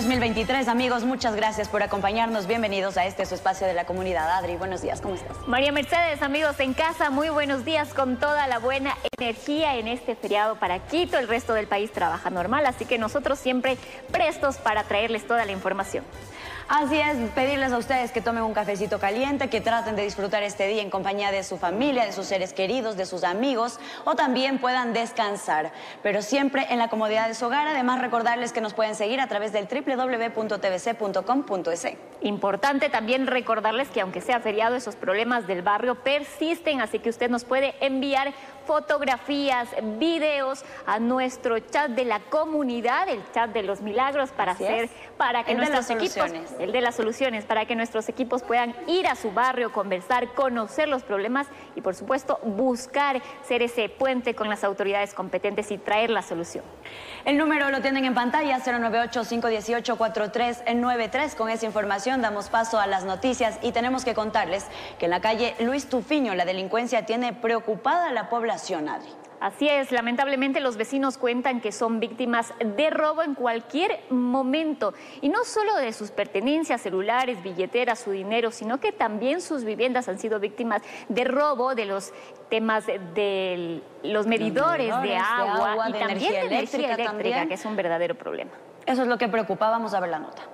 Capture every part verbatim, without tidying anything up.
mil veintitrés, amigos, muchas gracias por acompañarnos. Bienvenidos a este su espacio de la comunidad. Adri, buenos días, ¿cómo estás? María Mercedes, amigos en casa, muy buenos días con toda la buena energía en este feriado para Quito. El resto del país trabaja normal, así que nosotros siempre prestos para traerles toda la información. Así es, pedirles a ustedes que tomen un cafecito caliente, que traten de disfrutar este día en compañía de su familia, de sus seres queridos, de sus amigos, o también puedan descansar, pero siempre en la comodidad de su hogar. Además, recordarles que nos pueden seguir a través del doble u doble u doble u punto t v c punto com punto es. Importante también recordarles que aunque sea feriado, esos problemas del barrio persisten, así que usted nos puede enviar fotografías, videos a nuestro chat de la comunidad, el chat de los milagros, para Así hacer, es. para que El de nuestros las equipos, soluciones. el de las soluciones, para que nuestros equipos puedan ir a su barrio, conversar, conocer los problemas y, por supuesto, buscar ser ese puente con las autoridades competentes y traer la solución. El número lo tienen en pantalla, cero nueve ocho, cinco uno ocho, cuatro tres nueve tres. Con esa información damos paso a las noticias y tenemos que contarles que en la calle Luis Tufiño la delincuencia tiene preocupada a la población, Adri. Así es, lamentablemente los vecinos cuentan que son víctimas de robo en cualquier momento, y no solo de sus pertenencias, celulares, billeteras, su dinero, sino que también sus viviendas han sido víctimas de robo, de los temas de los medidores, Los medidores de, de agua, agua, y de también energía de energía eléctrica eléctrica, también. que es un verdadero problema. Eso es lo que preocupa. Vamos a ver la nota.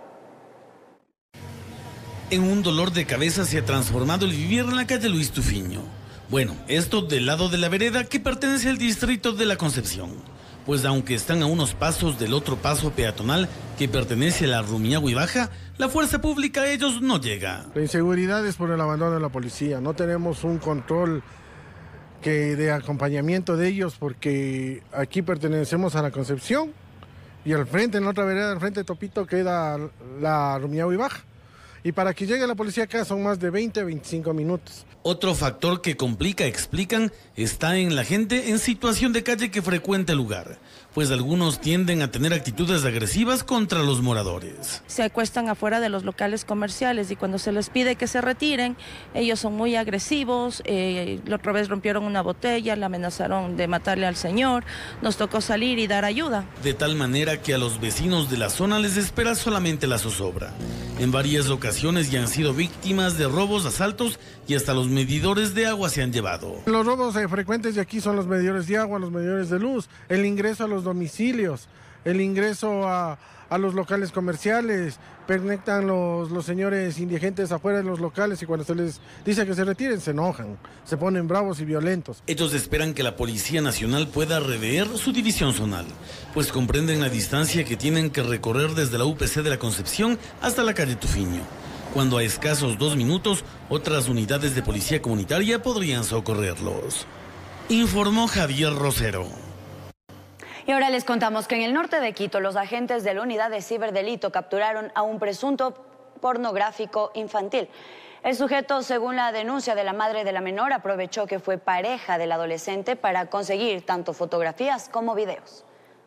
En un dolor de cabeza se ha transformado el vivir en la calle Luis Tufiño. Bueno, esto del lado de la vereda que pertenece al distrito de La Concepción. Pues aunque están a unos pasos del otro paso peatonal que pertenece a la Rumiñahui Baja, la fuerza pública a ellos no llega. La inseguridad es por el abandono de la policía. No tenemos un control que de acompañamiento de ellos, porque aquí pertenecemos a La Concepción y al frente, en la otra vereda, al frente de Topito, queda la Rumiñahui Baja. Y para que llegue la policía acá son más de veinte a veinticinco minutos. Otro factor que complica, explican, está en la gente en situación de calle que frecuenta el lugar, pues algunos tienden a tener actitudes agresivas contra los moradores. Se acuestan afuera de los locales comerciales y cuando se les pide que se retiren, ellos son muy agresivos. Eh, la otra vez rompieron una botella, le amenazaron de matarle al señor, nos tocó salir y dar ayuda. De tal manera que a los vecinos de la zona les espera solamente la zozobra. En varias ocasiones ya han sido víctimas de robos, asaltos y hasta los medidores de agua se han llevado. Los robos eh, frecuentes de aquí son los medidores de agua, los medidores de luz, el ingreso a los domicilios, el ingreso a, a los locales comerciales. Pernectan los, los señores indigentes afuera de los locales y cuando se les dice que se retiren se enojan, se ponen bravos y violentos. Ellos esperan que la Policía Nacional pueda rever su división zonal, pues comprenden la distancia que tienen que recorrer desde la U P C de La Concepción hasta la calle Tufiño, cuando a escasos dos minutos otras unidades de policía comunitaria podrían socorrerlos. Informó Javier Rosero. Y ahora les contamos que en el norte de Quito los agentes de la unidad de ciberdelito capturaron a un presunto pornográfico infantil. El sujeto, según la denuncia de la madre de la menor, aprovechó que fue pareja del adolescente para conseguir tanto fotografías como videos.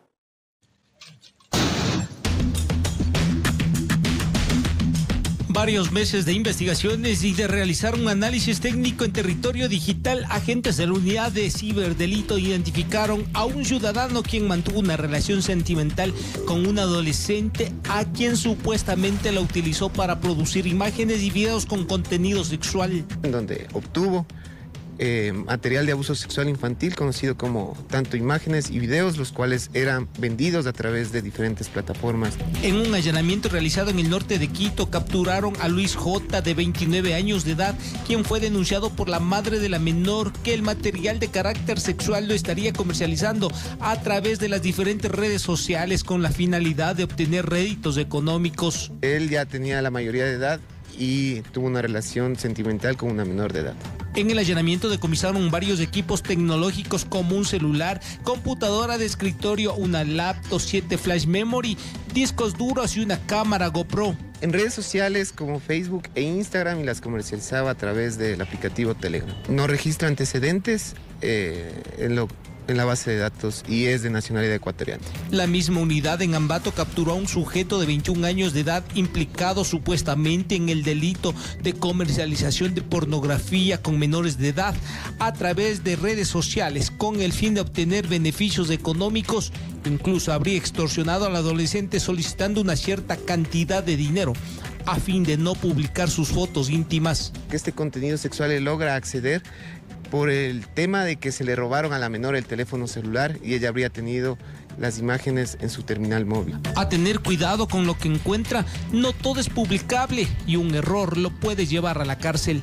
Varios meses de investigaciones y de realizar un análisis técnico en territorio digital, agentes de la unidad de ciberdelito identificaron a un ciudadano quien mantuvo una relación sentimental con un adolescente a quien supuestamente la utilizó para producir imágenes y videos con contenido sexual. En donde obtuvo eh, material de abuso sexual infantil conocido como tanto imágenes y videos, los cuales eran vendidos a través de diferentes plataformas. En un allanamiento realizado en el norte de Quito, capturaron a Luis J, de veintinueve años de edad, quien fue denunciado por la madre de la menor que el material de carácter sexual lo estaría comercializando a través de las diferentes redes sociales con la finalidad de obtener réditos económicos. Él ya tenía la mayoría de edad y tuvo una relación sentimental con una menor de edad. En el allanamiento decomisaron varios equipos tecnológicos como un celular, computadora de escritorio, una laptop, siete flash memory, discos duros y una cámara GoPro. En redes sociales como Facebook e Instagram y las comercializaba a través del aplicativo Telegram. No registra antecedentes, eh, en lo en la base de datos y es de nacionalidad ecuatoriana. La misma unidad en Ambato capturó a un sujeto de veintiún años de edad implicado supuestamente en el delito de comercialización de pornografía con menores de edad a través de redes sociales con el fin de obtener beneficios económicos. Incluso habría extorsionado al adolescente solicitando una cierta cantidad de dinero a fin de no publicar sus fotos íntimas. Este contenido sexual le logra acceder por el tema de que se le robaron a la menor el teléfono celular y ella habría tenido las imágenes en su terminal móvil. A tener cuidado con lo que encuentra, no todo es publicable y un error lo puede llevar a la cárcel.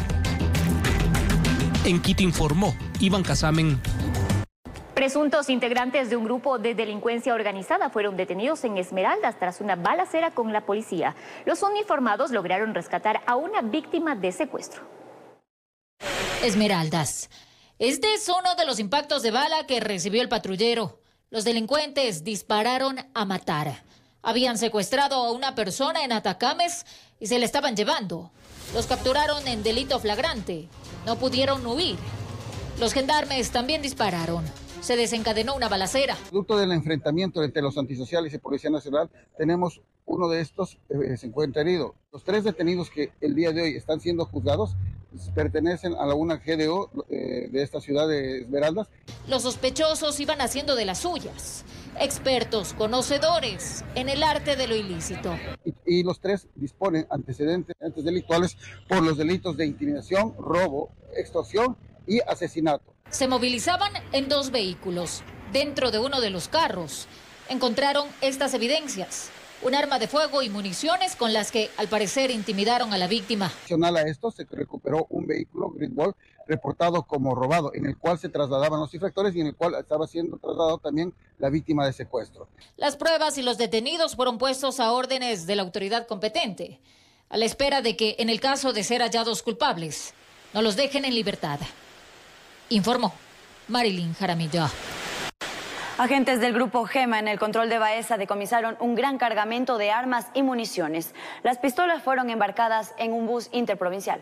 En Quito informó Iván Casamen. Presuntos integrantes de un grupo de delincuencia organizada fueron detenidos en Esmeraldas tras una balacera con la policía. Los uniformados lograron rescatar a una víctima de secuestro. Esmeraldas. Este es uno de los impactos de bala que recibió el patrullero. Los delincuentes dispararon a matar. Habían secuestrado a una persona en Atacames y se la estaban llevando. Los capturaron en delito flagrante. No pudieron huir. Los gendarmes también dispararon. Se desencadenó una balacera. Producto del enfrentamiento entre los antisociales y Policía Nacional, tenemos uno de estos eh, se encuentra herido. Los tres detenidos que el día de hoy están siendo juzgados pertenecen a la una G D O eh, de esta ciudad de Esmeraldas. Los sospechosos iban haciendo de las suyas. Expertos, conocedores en el arte de lo ilícito. Y, y los tres disponen antecedentes delictuales por los delitos de intimidación, robo, extorsión y asesinato. Se movilizaban en dos vehículos. Dentro de uno de los carros encontraron estas evidencias: un arma de fuego y municiones con las que al parecer intimidaron a la víctima. Adicional a esto se recuperó un vehículo Greenwall reportado como robado, en el cual se trasladaban los infractores y en el cual estaba siendo trasladado también la víctima de secuestro. Las pruebas y los detenidos fueron puestos a órdenes de la autoridad competente, a la espera de que, en el caso de ser hallados culpables, no los dejen en libertad. Informó Marilyn Jaramillo. Agentes del Grupo Gema en el control de Baeza decomisaron un gran cargamento de armas y municiones. Las pistolas fueron embarcadas en un bus interprovincial.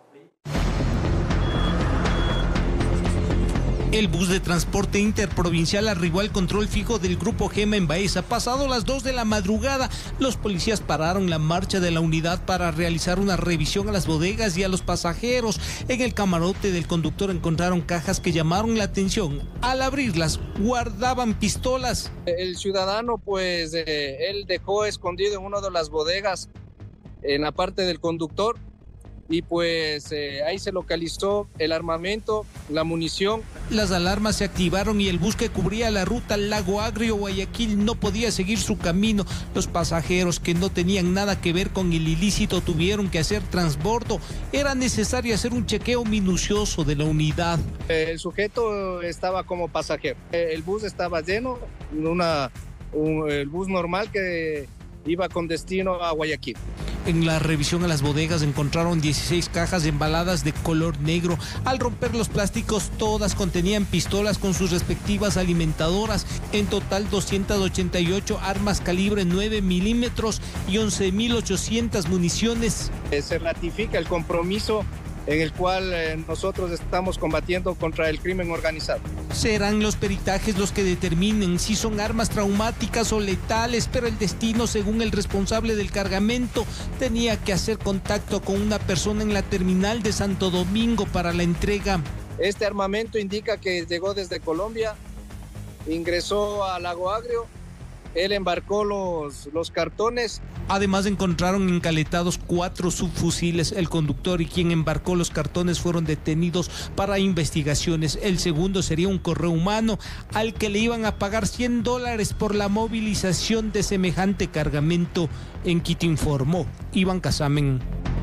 El bus de transporte interprovincial arribó al control fijo del Grupo Gema en Baeza. Pasado las dos de la madrugada, los policías pararon la marcha de la unidad para realizar una revisión a las bodegas y a los pasajeros. En el camarote del conductor encontraron cajas que llamaron la atención. Al abrirlas, guardaban pistolas. El ciudadano, pues, eh, él dejó escondido en una de las bodegas, en la parte del conductor, y pues eh, ahí se localizó el armamento, la munición. Las alarmas se activaron y el bus que cubría la ruta Lago Agrio-Guayaquil no podía seguir su camino. Los pasajeros que no tenían nada que ver con el ilícito tuvieron que hacer transbordo. Era necesario hacer un chequeo minucioso de la unidad. El sujeto estaba como pasajero. El bus estaba lleno, una, un, el bus normal que iba con destino a Guayaquil. En la revisión a las bodegas encontraron dieciséis cajas embaladas de color negro. Al romper los plásticos, todas contenían pistolas con sus respectivas alimentadoras. En total, doscientas ochenta y ocho armas calibre nueve milímetros y once mil ochocientas municiones. Se ratifica el compromiso en el cual eh, nosotros estamos combatiendo contra el crimen organizado. Serán los peritajes los que determinen si son armas traumáticas o letales, pero el destino, según el responsable del cargamento, tenía que hacer contacto con una persona en la terminal de Santo Domingo para la entrega. Este armamento indica que llegó desde Colombia, ingresó a Lago Agrio, él embarcó los, los cartones. Además encontraron encaletados cuatro subfusiles. El conductor y quien embarcó los cartones fueron detenidos para investigaciones. El segundo sería un correo humano al que le iban a pagar cien dólares por la movilización de semejante cargamento. En Quito informó Iván Casamen.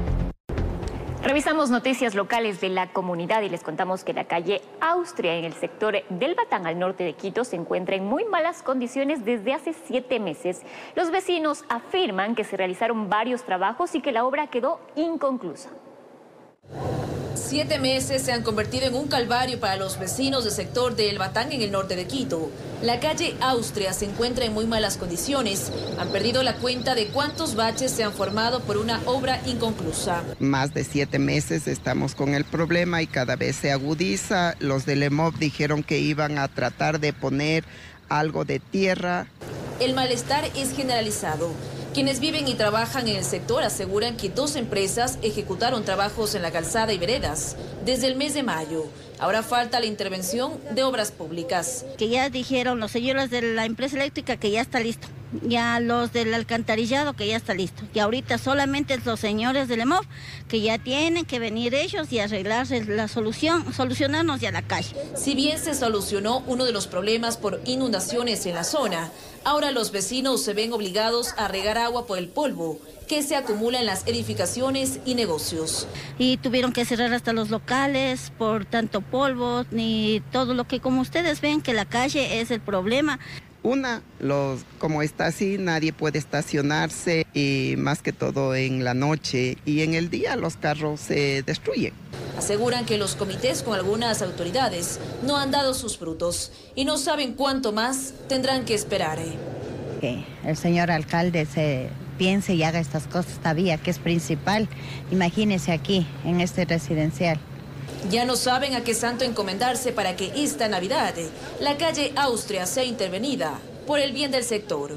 Revisamos noticias locales de la comunidad y les contamos que la calle Austria en el sector del Batán al norte de Quito se encuentra en muy malas condiciones desde hace siete meses. Los vecinos afirman que se realizaron varios trabajos y que la obra quedó inconclusa. Siete meses se han convertido en un calvario para los vecinos del sector de El Batán en el norte de Quito. La calle Austria se encuentra en muy malas condiciones. Han perdido la cuenta de cuántos baches se han formado por una obra inconclusa. Más de siete meses estamos con el problema y cada vez se agudiza. Los del E M O P dijeron que iban a tratar de poner algo de tierra. El malestar es generalizado. Quienes viven y trabajan en el sector aseguran que dos empresas ejecutaron trabajos en la calzada y veredas desde el mes de mayo. Ahora falta la intervención de obras públicas. Que ya dijeron los señores de la empresa eléctrica que ya está listo. Ya los del alcantarillado que ya está listo. Y ahorita solamente los señores del E M O P que ya tienen que venir ellos y arreglarse la solución, solucionarnos ya la calle. Si bien se solucionó uno de los problemas por inundaciones en la zona, ahora los vecinos se ven obligados a regar agua por el polvo que se acumula en las edificaciones y negocios. Y tuvieron que cerrar hasta los locales por tanto polvo, ni todo lo que, como ustedes ven, que la calle es el problema. Una, los, como está así, nadie puede estacionarse y más que todo en la noche y en el día los carros se destruyen. Aseguran que los comités con algunas autoridades no han dado sus frutos y no saben cuánto más tendrán que esperar. Que el señor alcalde se piense y haga estas cosas todavía, que es principal. Imagínese aquí, en este residencial. Ya no saben a qué santo encomendarse para que esta Navidad la calle Austria sea intervenida por el bien del sector.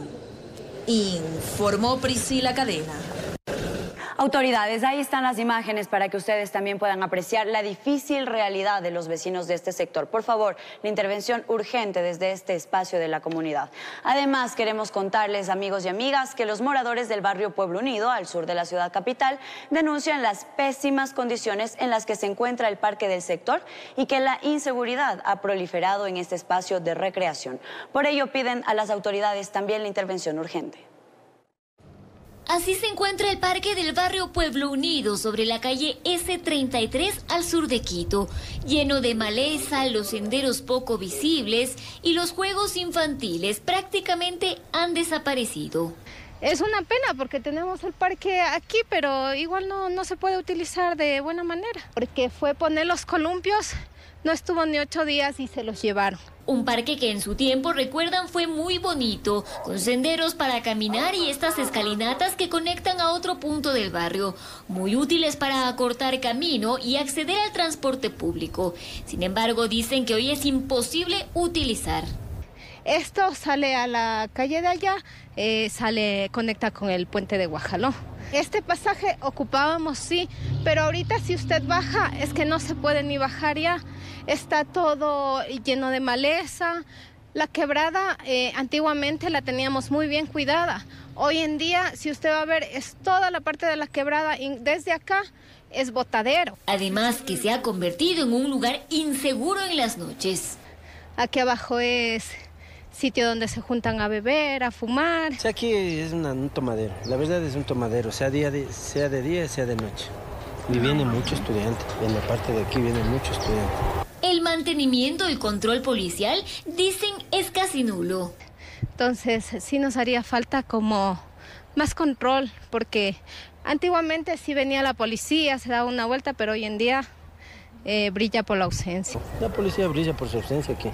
Informó Priscila Cadena. Autoridades, ahí están las imágenes para que ustedes también puedan apreciar la difícil realidad de los vecinos de este sector. Por favor, la intervención urgente desde este espacio de la comunidad. Además, queremos contarles, amigos y amigas, que los moradores del barrio Pueblo Unido, al sur de la ciudad capital, denuncian las pésimas condiciones en las que se encuentra el parque del sector y que la inseguridad ha proliferado en este espacio de recreación. Por ello, piden a las autoridades también la intervención urgente. Así se encuentra el parque del barrio Pueblo Unido sobre la calle ese treinta y tres al sur de Quito, lleno de maleza, los senderos poco visibles y los juegos infantiles prácticamente han desaparecido. Es una pena porque tenemos el parque aquí, pero igual no, no se puede utilizar de buena manera, porque fue poner los columpios, no estuvo ni ocho días y se los llevaron. Un parque que en su tiempo, recuerdan, fue muy bonito, con senderos para caminar y estas escalinatas que conectan a otro punto del barrio, muy útiles para acortar camino y acceder al transporte público. Sin embargo, dicen que hoy es imposible utilizar. Esto sale a la calle de allá, eh, sale, conecta con el puente de Guajaló. Este pasaje ocupábamos, sí, pero ahorita si usted baja es que no se puede ni bajar ya. Está todo lleno de maleza. La quebrada eh, antiguamente la teníamos muy bien cuidada. Hoy en día, si usted va a ver, es toda la parte de la quebrada y desde acá es botadero. Además que se ha convertido en un lugar inseguro en las noches. Aquí abajo es sitio donde se juntan a beber, a fumar. O sea, aquí es una, un tomadero, la verdad es un tomadero, sea, día de, sea de día, sea de noche. Y vienen muchos estudiantes, en la parte de aquí vienen muchos estudiantes. El mantenimiento y control policial, dicen, es casi nulo. Entonces, sí nos haría falta como más control, porque antiguamente sí venía la policía, se daba una vuelta, pero hoy en día eh, brilla por la ausencia. La policía brilla por su ausencia aquí.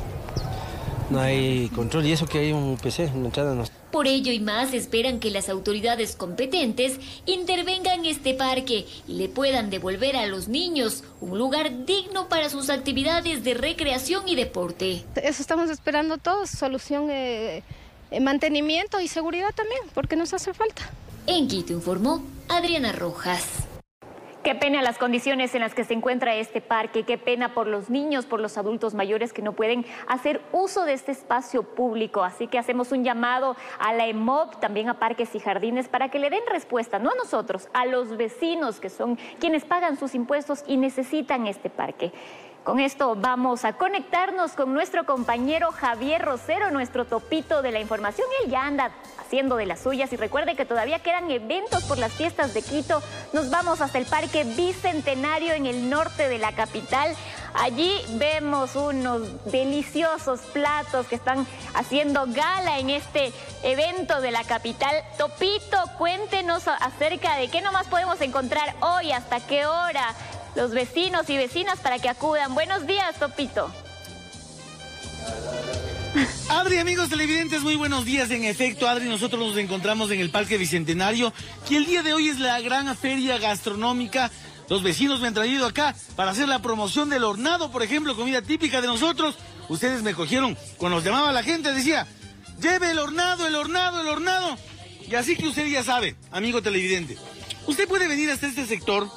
No hay control y eso que hay un U P C en la entrada. No. Por ello y más esperan que las autoridades competentes intervengan en este parque y le puedan devolver a los niños un lugar digno para sus actividades de recreación y deporte. Eso estamos esperando todos, solución, eh, mantenimiento y seguridad también, porque nos hace falta. En Quito informó Adriana Rojas. Qué pena las condiciones en las que se encuentra este parque, qué pena por los niños, por los adultos mayores que no pueden hacer uso de este espacio público. Así que hacemos un llamado a la E M O P, también a Parques y Jardines, para que le den respuesta, no a nosotros, a los vecinos que son quienes pagan sus impuestos y necesitan este parque. Con esto vamos a conectarnos con nuestro compañero Javier Rosero, nuestro topito de la información. Él ya anda haciendo de las suyas y recuerde que todavía quedan eventos por las fiestas de Quito. Nos vamos hasta el Parque Bicentenario en el norte de la capital. Allí vemos unos deliciosos platos que están haciendo gala en este evento de la capital. Topito, cuéntenos acerca de qué nomás podemos encontrar hoy, hasta qué hora. los vecinos y vecinas para que acudan. Buenos días, Topito. Adri, amigos televidentes, muy buenos días. En efecto, Adri, nosotros nos encontramos en el Parque Bicentenario, que el día de hoy es la gran feria gastronómica. Los vecinos me han traído acá para hacer la promoción del hornado, por ejemplo, comida típica de nosotros. Ustedes me cogieron, cuando nos llamaba la gente, decía, lleve el hornado, el hornado, el hornado. Y así que usted ya sabe, amigo televidente, usted puede venir hasta este sector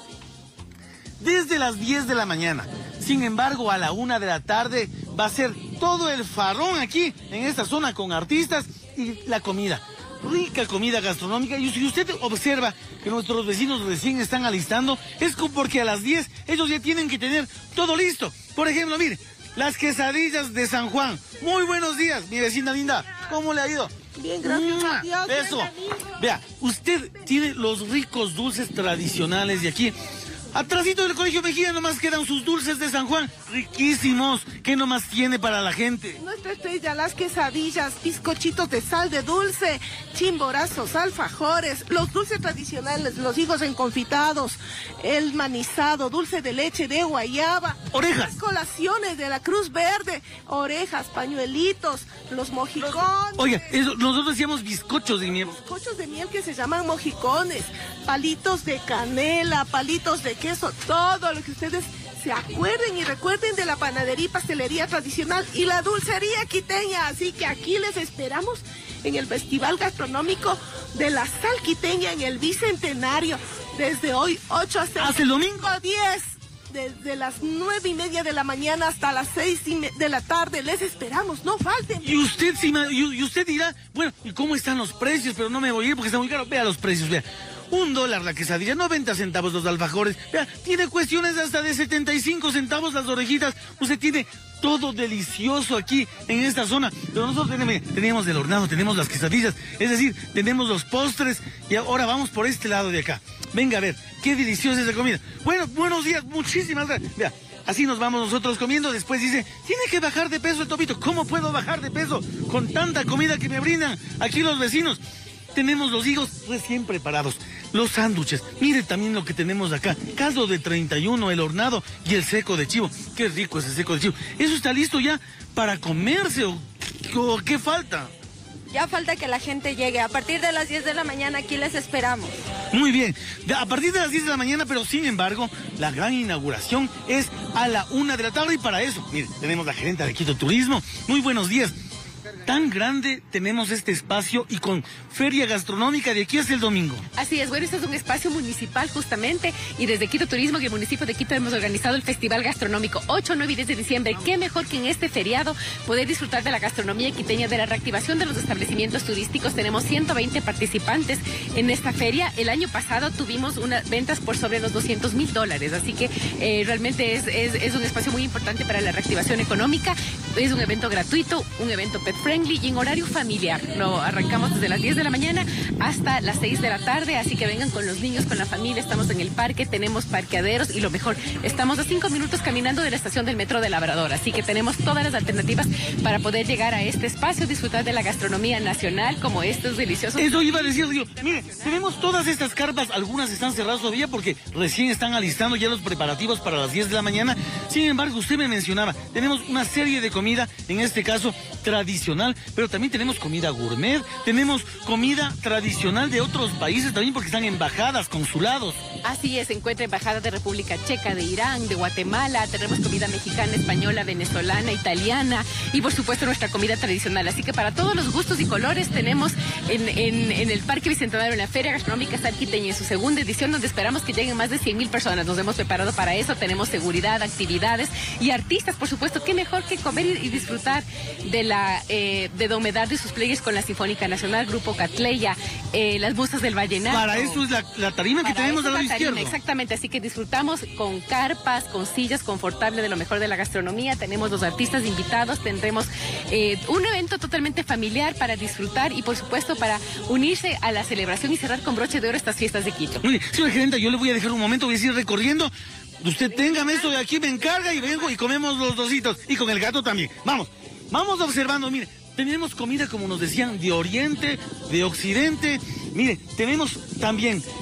desde las diez de la mañana. Sin embargo, a la una de la tarde va a ser todo el farrón aquí, en esta zona, con artistas y la comida. Rica comida gastronómica. Y si usted observa que nuestros vecinos recién están alistando, es porque a las diez ellos ya tienen que tener todo listo. Por ejemplo, mire, las quesadillas de San Juan. Muy buenos días, mi vecina linda. ¿Cómo le ha ido? Bien, gracias a Dios. Eso. Vea, usted tiene los ricos dulces tradicionales de aquí. Atrásito del Colegio Mejía nomás quedan sus dulces de San Juan, riquísimos. ¿Qué nomás tiene para la gente? Nuestra estrella, las quesadillas, bizcochitos de sal de dulce, chimborazos, alfajores, los dulces tradicionales, los higos enconfitados, el manizado, dulce de leche de guayaba. Orejas. Las colaciones de la Cruz Verde, orejas, pañuelitos, los mojicones. Oiga, eso, nosotros decíamos bizcochos de miel. Bizcochos de miel que se llaman mojicones, palitos de canela, palitos de queso, todo lo que ustedes se acuerden y recuerden de la panadería y pastelería tradicional y la dulcería quiteña. Así que aquí les esperamos en el Festival Gastronómico de la Sal Quiteña en el Bicentenario, desde hoy ocho hasta ¿Hasta el domingo? diez. Desde las nueve y media de la mañana hasta las seis de la tarde. Les esperamos, no falten. Y usted, sí, y usted dirá, bueno, ¿y cómo están los precios? Pero no me voy a ir porque está muy caro. Vea los precios, vea. Un dólar la quesadilla, noventa centavos los alfajores. Vea, tiene cuestiones hasta de setenta y cinco centavos las orejitas. Usted tiene todo delicioso aquí en esta zona. Pero nosotros tenemos, tenemos el hornado, tenemos las quesadillas, es decir, tenemos los postres. Y ahora vamos por este lado de acá. Venga a ver, qué deliciosa esa comida. Bueno, buenos días, muchísimas gracias. Vea, así nos vamos nosotros comiendo. Después dice, tiene que bajar de peso el Topito. ¿Cómo puedo bajar de peso con tanta comida que me brindan aquí los vecinos? Tenemos los higos recién preparados, los sándwiches. Mire también lo que tenemos acá. Caldo de treinta y uno, el hornado y el seco de chivo. Qué rico ese seco de chivo. ¿Eso está listo ya para comerse o, o qué falta? Ya falta que la gente llegue. A partir de las diez de la mañana aquí les esperamos. Muy bien. A partir de las diez de la mañana, pero sin embargo, la gran inauguración es a la una de la tarde. Y para eso, mire, tenemos la gerente de Quito Turismo. Muy buenos días. Tan grande tenemos este espacio y con feria gastronómica de aquí hasta el domingo. Así es, bueno, este es un espacio municipal justamente y desde Quito Turismo y el municipio de Quito hemos organizado el Festival Gastronómico ocho, nueve y diez de diciembre. Qué mejor que en este feriado poder disfrutar de la gastronomía quiteña, de la reactivación de los establecimientos turísticos. Tenemos ciento veinte participantes en esta feria. El año pasado tuvimos unas ventas por sobre los doscientos mil dólares, así que eh, realmente es, es, es un espacio muy importante para la reactivación económica. Es un evento gratuito, un evento pet friendly y en horario familiar. Lo arrancamos desde las diez de la mañana hasta las seis de la tarde, así que vengan con los niños, con la familia. Estamos en el parque, tenemos parqueaderos y lo mejor, estamos a cinco minutos caminando de la estación del metro de Labrador, así que tenemos todas las alternativas para poder llegar a este espacio, disfrutar de la gastronomía nacional como estos deliciosos. Eso iba a decir, digo, mire, tenemos todas estas carpas, algunas están cerradas todavía porque recién están alistando ya los preparativos para las diez de la mañana. Sin embargo, usted me mencionaba, tenemos una serie de comida, en este caso tradicional, pero también tenemos comida gourmet, tenemos comida tradicional de otros países también porque están embajadas, consulados. Así es, se encuentra embajada de República Checa, de Irán, de Guatemala, tenemos comida mexicana, española, venezolana, italiana y por supuesto nuestra comida tradicional. Así que para todos los gustos y colores tenemos en, en, en el Parque Bicentenario, en la Feria Gastronómica Sal Quiteña, en su segunda edición, donde esperamos que lleguen más de cien mil personas. Nos hemos preparado para eso, tenemos seguridad, actividades y artistas, por supuesto. Qué mejor que comer y, y disfrutar de la eh, de Don Medardo y sus players con la Sinfónica Nacional, Grupo Catleya, eh, las Musas del Vallenato. Para eso es la, la tarima que tenemos al lado izquierdo. Exactamente, así que disfrutamos con carpas, con sillas confortables de lo mejor de la gastronomía. Tenemos los artistas invitados, tendremos eh, un evento totalmente familiar para disfrutar y por supuesto para unirse a la celebración y cerrar con broche de oro estas fiestas de Quito. Mire, señora gerente, yo le voy a dejar un momento, voy a ir recorriendo. Usted téngame esto de aquí, me encarga y vengo y comemos los dositos. Y con el gato también. Vamos, vamos observando, mire. Tenemos comida, como nos decían, de oriente, de occidente. Mire, tenemos también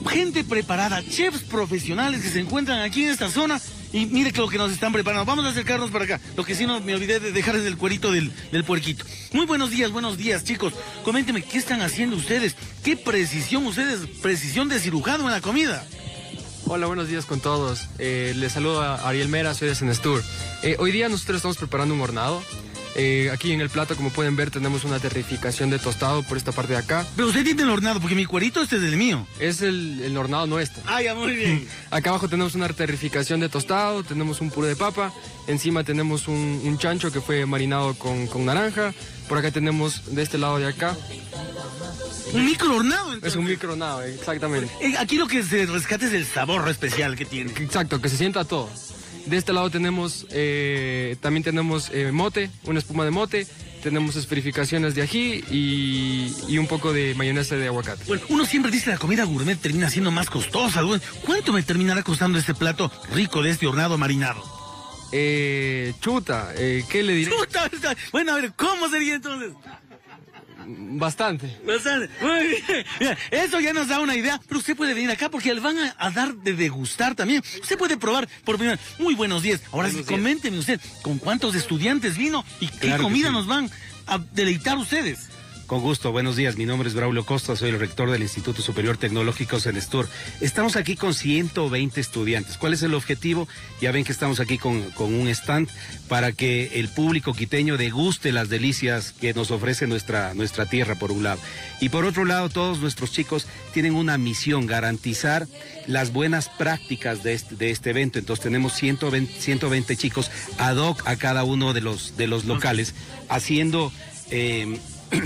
gente preparada, chefs profesionales que se encuentran aquí en esta zona. Y mire que lo que nos están preparando. Vamos a acercarnos para acá. Lo que sí no me olvidé de dejar es el cuerito del, del puerquito. Muy buenos días, buenos días, chicos. Coméntenme, ¿qué están haciendo ustedes? ¿Qué precisión ustedes, precisión de cirujano en la comida? Hola, buenos días con todos. Eh, les saludo a Ariel Mera, soy de Senestur. Eh, hoy día nosotros estamos preparando un hornado. Eh, aquí en el plato, como pueden ver, tenemos una terrificación de tostado por esta parte de acá. Pero usted tiene el hornado, porque mi cuerito este es el mío. Es el, el hornado nuestro. Ah, ya, muy bien. Acá abajo tenemos una terrificación de tostado, tenemos un puré de papa, encima tenemos un, un chancho que fue marinado con, con naranja, por acá tenemos de este lado de acá. ¿Un microhornado? Entonces. Es un microhornado, exactamente. Aquí lo que se rescata es el sabor especial que tiene. Exacto, que se sienta todo. De este lado tenemos, eh, también tenemos eh, mote, una espuma de mote, tenemos esferificaciones de ají y, y un poco de mayonesa de aguacate. Bueno, uno siempre dice que la comida gourmet termina siendo más costosa. ¿Cuánto me terminará costando este plato rico de este hornado marinado? Eh, chuta, eh, ¿qué le diré? Chuta, bueno, a ver, ¿cómo sería entonces? Bastante. Bastante. Muy bien. Mira, eso ya nos da una idea, pero usted puede venir acá porque le van a, a dar de degustar también. Usted puede probar por primera vez. Muy buenos días. Ahora sí, coménteme usted, ¿con cuántos estudiantes vino y qué Claro comida sí. nos van a deleitar ustedes? Con gusto, buenos días. Mi nombre es Braulio Costa, soy el rector del Instituto Superior Tecnológico Senestur. Estamos aquí con ciento veinte estudiantes. ¿Cuál es el objetivo? Ya ven que estamos aquí con, con un stand para que el público quiteño deguste las delicias que nos ofrece nuestra, nuestra tierra, por un lado. Y por otro lado, todos nuestros chicos tienen una misión, garantizar las buenas prácticas de este, de este evento. Entonces tenemos ciento veinte chicos ad hoc a cada uno de los, de los locales, haciendo... Eh,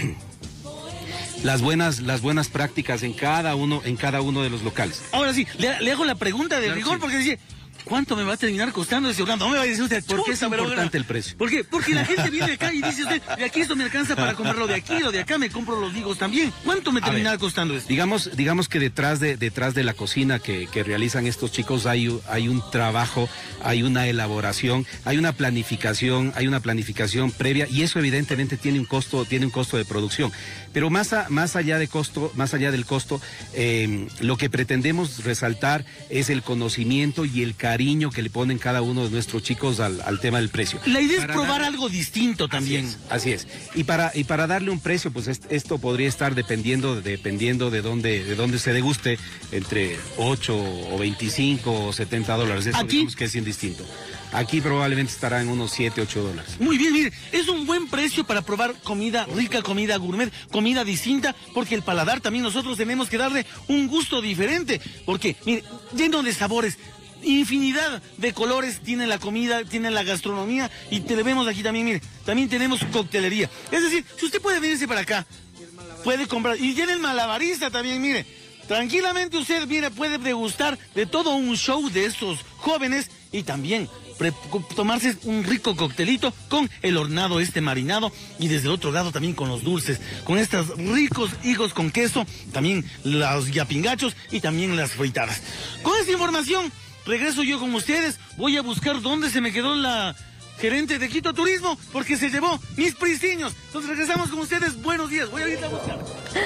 las buenas las buenas prácticas en cada uno en cada uno de los locales. Ahora sí, le, le hago la pregunta de Claro, rigor sí. porque dice, ¿cuánto me va a terminar costando ese hornado? No me va a decir usted, ¿Por qué es chuta, pero importante bueno. el precio? ¿Por qué? Porque la gente viene acá y dice usted, de aquí esto me alcanza para comprarlo de aquí o de acá, me compro los higos también. ¿Cuánto me A terminará ver, costando esto? Digamos, digamos que detrás de, detrás de la cocina que, que realizan estos chicos hay, hay un trabajo, hay una elaboración, hay una planificación, hay una planificación previa y eso evidentemente tiene un costo, tiene un costo de producción. Pero más, a, más allá de costo, más allá del costo, eh, lo que pretendemos resaltar es el conocimiento y el cariño que le ponen cada uno de nuestros chicos al, al tema del precio. La idea es Para probar dar- algo distinto también. Así es. Y para, y para darle un precio, pues est- esto podría estar dependiendo, dependiendo de dónde, de dónde se deguste, entre ocho o veinticinco o setenta dólares. Eso ¿Aquí? digamos que es indistinto. Aquí probablemente estará en unos siete, ocho dólares. Muy bien, mire, es un buen precio para probar comida rica, comida gourmet, comida distinta, porque el paladar también nosotros tenemos que darle un gusto diferente, porque, mire, lleno de sabores, infinidad de colores tiene la comida, tiene la gastronomía, y te vemos aquí también, mire, también tenemos coctelería. Es decir, si usted puede venirse para acá, puede comprar, y tiene el malabarista también, mire, tranquilamente usted, mire, puede degustar de todo un show de estos jóvenes, y también pre- tomarse un rico coctelito con el hornado este marinado y desde el otro lado también con los dulces, con estos ricos higos con queso, también los yapingachos y también las fritadas. Con esta información regreso yo con ustedes, voy a buscar dónde se me quedó la gerente de Quito Turismo porque se llevó mis pristiños. Entonces regresamos con ustedes, buenos días, voy a ir a buscar.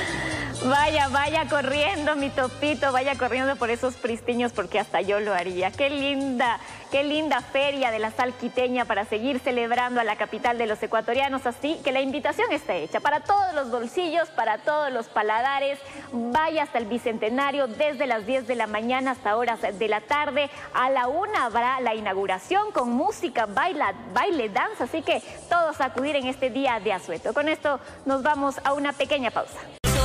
Vaya, vaya corriendo, mi topito, vaya corriendo por esos pristiños porque hasta yo lo haría. Qué linda, qué linda feria de la sal quiteña para seguir celebrando a la capital de los ecuatorianos. Así que la invitación está hecha para todos los bolsillos, para todos los paladares. Vaya hasta el Bicentenario desde las diez de la mañana hasta horas de la tarde. A la una habrá la inauguración con música, baila, baile, danza. Así que todos a acudir en este día de asueto. Con esto nos vamos a una pequeña pausa.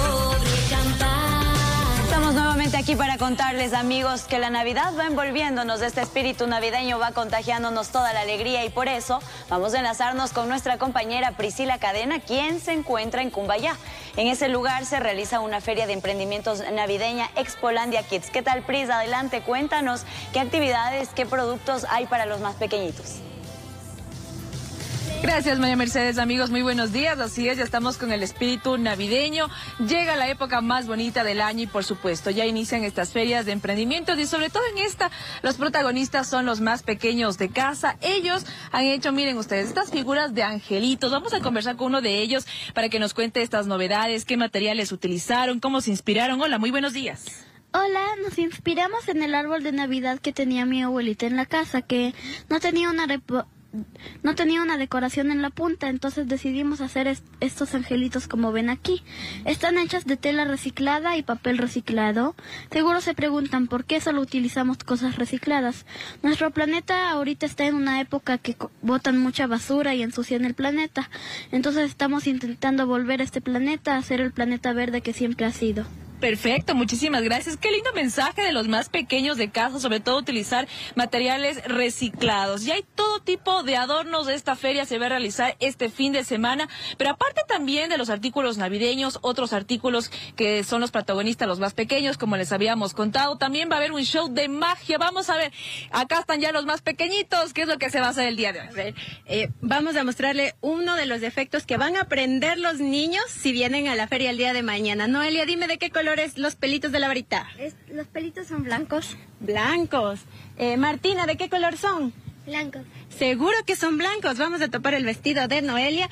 Estamos nuevamente aquí para contarles, amigos, que la Navidad va envolviéndonos, este espíritu navideño va contagiándonos toda la alegría y por eso vamos a enlazarnos con nuestra compañera Priscila Cadena, quien se encuentra en Cumbayá. En ese lugar se realiza una feria de emprendimientos navideña Expolandia Kids. ¿Qué tal, Pris? Adelante, cuéntanos qué actividades, qué productos hay para los más pequeñitos. Gracias, María Mercedes. Amigos, muy buenos días. Así es, ya estamos con el espíritu navideño. Llega la época más bonita del año y, por supuesto, ya inician estas ferias de emprendimientos y, sobre todo en esta, los protagonistas son los más pequeños de casa. Ellos han hecho, miren ustedes, estas figuras de angelitos. Vamos a conversar con uno de ellos para que nos cuente estas novedades, qué materiales utilizaron, cómo se inspiraron. Hola, muy buenos días. Hola, nos inspiramos en el árbol de Navidad que tenía mi abuelita en la casa, que no tenía una repo- no tenía una decoración en la punta, entonces decidimos hacer est- estos angelitos como ven aquí. Están hechas de tela reciclada y papel reciclado. Seguro se preguntan por qué solo utilizamos cosas recicladas. Nuestro planeta ahorita está en una época que co- botan mucha basura y ensucian el planeta. Entonces estamos intentando volver a este planeta a ser el planeta verde que siempre ha sido. Perfecto, muchísimas gracias. Qué lindo mensaje de los más pequeños de casa, sobre todo utilizar materiales reciclados. Y hay todo tipo de adornos de esta feria, se va a realizar este fin de semana, pero aparte también de los artículos navideños, otros artículos que son los protagonistas, los más pequeños, como les habíamos contado, también va a haber un show de magia. Vamos a ver, acá están ya los más pequeñitos, ¿qué es lo que se va a hacer el día de hoy? Eh, vamos a mostrarle uno de los efectos que van a aprender los niños si vienen a la feria el día de mañana. Noelia, dime de qué color los pelitos de la varita. Es, los pelitos son blancos. Blancos. Eh, Martina, ¿de qué color son? Blancos. Seguro que son blancos. Vamos a topar el vestido de Noelia.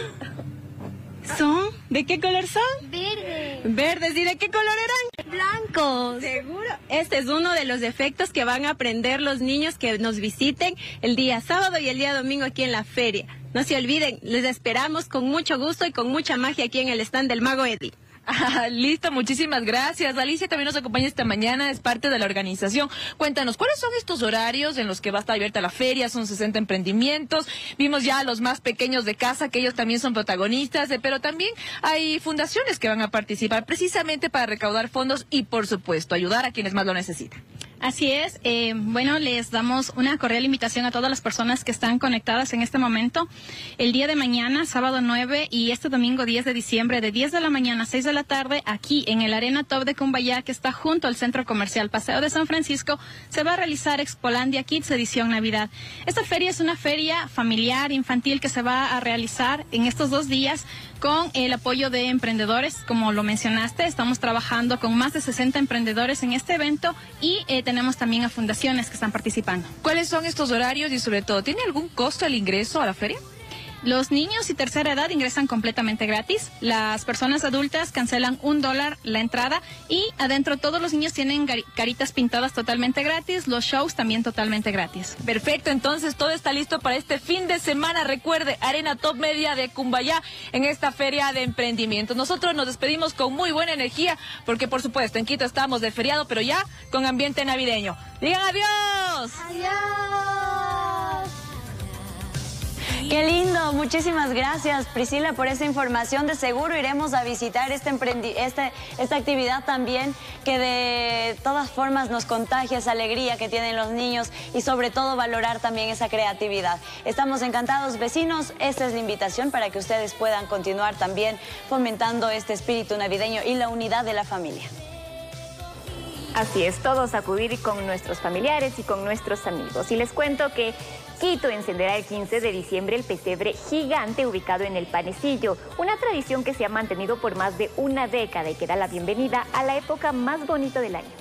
¿Son? ¿De qué color son? Verde. Verdes. ¿Y de qué color eran? Blancos. Seguro. Este es uno de los efectos que van a aprender los niños que nos visiten el día sábado y el día domingo aquí en la feria. No se olviden, les esperamos con mucho gusto y con mucha magia aquí en el stand del Mago Eddie. Ah, listo, muchísimas gracias. Alicia también nos acompaña esta mañana, es parte de la organización. Cuéntanos, ¿cuáles son estos horarios en los que va a estar abierta la feria? Son sesenta emprendimientos. Vimos ya a los más pequeños de casa, que ellos también son protagonistas, eh, pero también hay fundaciones que van a participar precisamente para recaudar fondos y, por supuesto, ayudar a quienes más lo necesitan. Así es, eh, bueno, les damos una cordial invitación a todas las personas que están conectadas en este momento. El día de mañana, sábado nueve y este domingo diez de diciembre, de diez de la mañana a seis de la tarde, aquí en el Arena Top de Cumbayá, que está junto al Centro Comercial Paseo de San Francisco, se va a realizar Expolandia Kids edición Navidad. Esta feria es una feria familiar, infantil, que se va a realizar en estos dos días con el apoyo de emprendedores, como lo mencionaste. Estamos trabajando con más de sesenta emprendedores en este evento y eh, tenemos también a fundaciones que están participando. ¿Cuáles son estos horarios y, sobre todo, tiene algún costo el ingreso a la feria? Los niños y tercera edad ingresan completamente gratis. Las personas adultas cancelan un dólar la entrada y adentro todos los niños tienen caritas pintadas totalmente gratis. Los shows también totalmente gratis. Perfecto, entonces todo está listo para este fin de semana. Recuerde, Arena Top Media de Cumbayá en esta feria de emprendimiento. Nosotros nos despedimos con muy buena energía porque, por supuesto, en Quito estamos de feriado, pero ya con ambiente navideño. ¡Digan adiós! ¡Adiós! Qué lindo, muchísimas gracias Priscila por esa información. De seguro iremos a visitar este emprendi este, esta actividad también, que de todas formas nos contagia esa alegría que tienen los niños y sobre todo valorar también esa creatividad. Estamos encantados, vecinos, esta es la invitación para que ustedes puedan continuar también fomentando este espíritu navideño y la unidad de la familia. Así es, todos acudir con nuestros familiares y con nuestros amigos. Y les cuento que Quito encenderá el quince de diciembre el pesebre gigante ubicado en el Panecillo, una tradición que se ha mantenido por más de una década y que da la bienvenida a la época más bonita del año.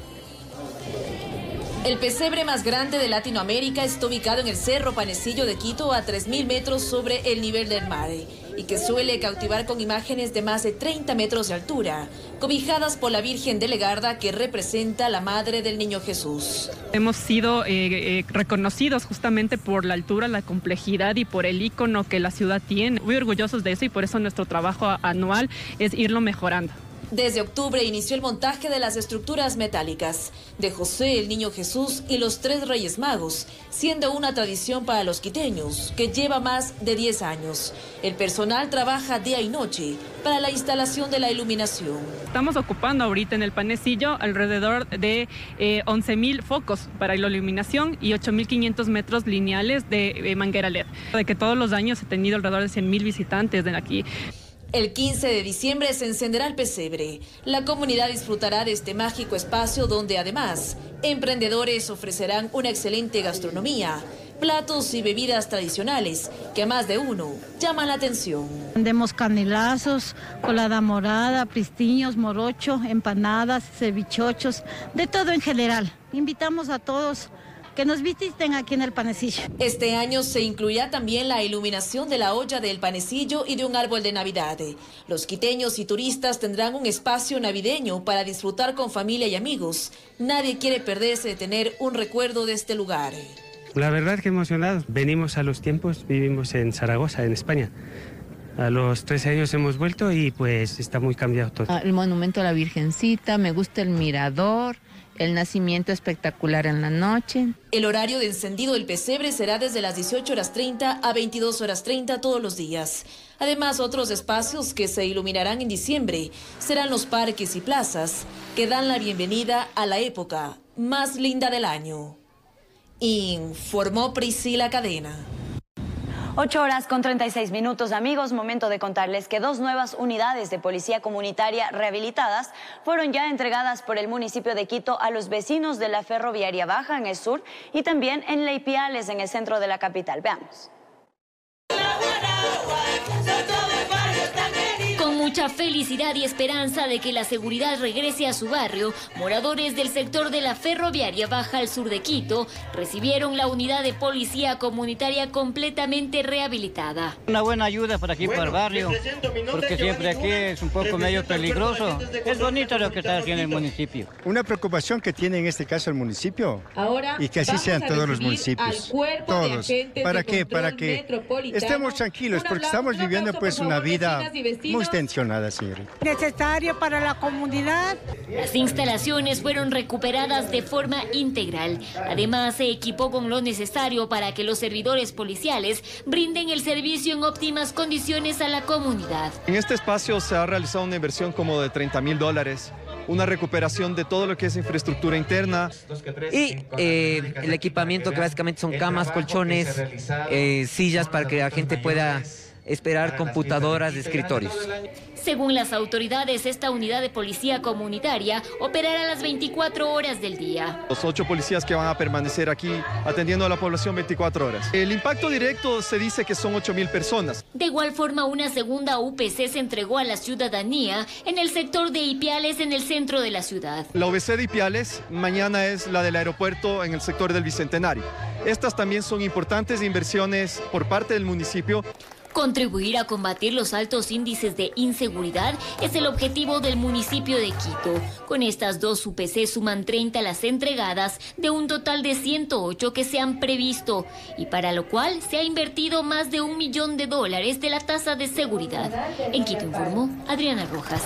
El pesebre más grande de Latinoamérica está ubicado en el Cerro Panecillo de Quito, a tres mil metros sobre el nivel del mar, y que suele cautivar con imágenes de más de treinta metros de altura, cobijadas por la Virgen de Legarda, que representa a la Madre del Niño Jesús. Hemos sido eh, eh, reconocidos justamente por la altura, la complejidad y por el ícono que la ciudad tiene. Muy orgullosos de eso y por eso nuestro trabajo anual es irlo mejorando. Desde octubre inició el montaje de las estructuras metálicas de José, el Niño Jesús y los tres Reyes Magos, siendo una tradición para los quiteños que lleva más de diez años. El personal trabaja día y noche para la instalación de la iluminación. Estamos ocupando ahorita en el Panecillo alrededor de eh, once mil focos para la iluminación y ocho mil quinientos metros lineales de eh, manguera L E D. De que todos los años he tenido alrededor de cien mil visitantes de aquí. El quince de diciembre se encenderá el pesebre. La comunidad disfrutará de este mágico espacio donde además emprendedores ofrecerán una excelente gastronomía, platos y bebidas tradicionales que a más de uno llaman la atención. Vendemos canelazos, colada morada, pristiños, morocho, empanadas, cevichochos, de todo en general. Invitamos a todos que nos visiten aquí en el Panecillo. Este año se incluirá también la iluminación de la olla del Panecillo y de un árbol de Navidad. Los quiteños y turistas tendrán un espacio navideño para disfrutar con familia y amigos. Nadie quiere perderse de tener un recuerdo de este lugar. La verdad que emocionados. Venimos a los tiempos, vivimos en Zaragoza, en España. A los trece años hemos vuelto y pues está muy cambiado todo. El monumento a la Virgencita, me gusta el mirador, el nacimiento espectacular en la noche. El horario de encendido del pesebre será desde las dieciocho horas treinta a veintidós horas treinta todos los días. Además, otros espacios que se iluminarán en diciembre serán los parques y plazas que dan la bienvenida a la época más linda del año. Informó Priscila Cadena. Ocho horas con treinta y seis minutos, amigos. Momento de contarles que dos nuevas unidades de policía comunitaria rehabilitadas fueron ya entregadas por el municipio de Quito a los vecinos de la Ferroviaria Baja en el sur y también en Leipiales, en el centro de la capital. Veamos. Con mucha felicidad y esperanza de que la seguridad regrese a su barrio, moradores del sector de la Ferroviaria Baja al sur de Quito recibieron la unidad de policía comunitaria completamente rehabilitada. Una buena ayuda para aquí, bueno, para el barrio, porque siempre aquí es un poco medio peligroso. Es bonito lo que está haciendo el municipio. Una preocupación que tiene en este caso el municipio, ahora, y que así sean todos los municipios, todos. ¿Para qué? Para que estemos tranquilos, porque estamos viviendo pues una vida muy tensionada, señorita. Necesario para la comunidad. Las instalaciones fueron recuperadas de forma integral. Además, se equipó con lo necesario para que los servidores policiales brinden el servicio en óptimas condiciones a la comunidad. En este espacio se ha realizado una inversión como de treinta mil dólares. Una recuperación de todo lo que es infraestructura interna. Y eh, el equipamiento que básicamente son camas, colchones, eh, sillas para que la gente pueda esperar, computadoras de escritorios. Según las autoridades, esta unidad de policía comunitaria operará las veinticuatro horas del día. Los ocho policías que van a permanecer aquí atendiendo a la población veinticuatro horas. El impacto directo se dice que son ocho mil personas. De igual forma, una segunda U P C se entregó a la ciudadanía en el sector de Ipiales, en el centro de la ciudad. La U B C de Ipiales mañana es la del aeropuerto en el sector del Bicentenario. Estas también son importantes inversiones por parte del municipio. Contribuir a combatir los altos índices de inseguridad es el objetivo del municipio de Quito. Con estas dos U P C suman treinta las entregadas de un total de ciento ocho que se han previsto y para lo cual se ha invertido más de un millón de dólares de la tasa de seguridad. En Quito informó Adriana Rojas.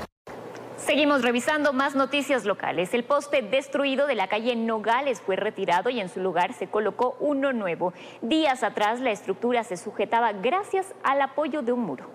Seguimos revisando más noticias locales. El poste destruido de la calle Nogales fue retirado y en su lugar se colocó uno nuevo. Días atrás la estructura se sujetaba gracias al apoyo de un muro.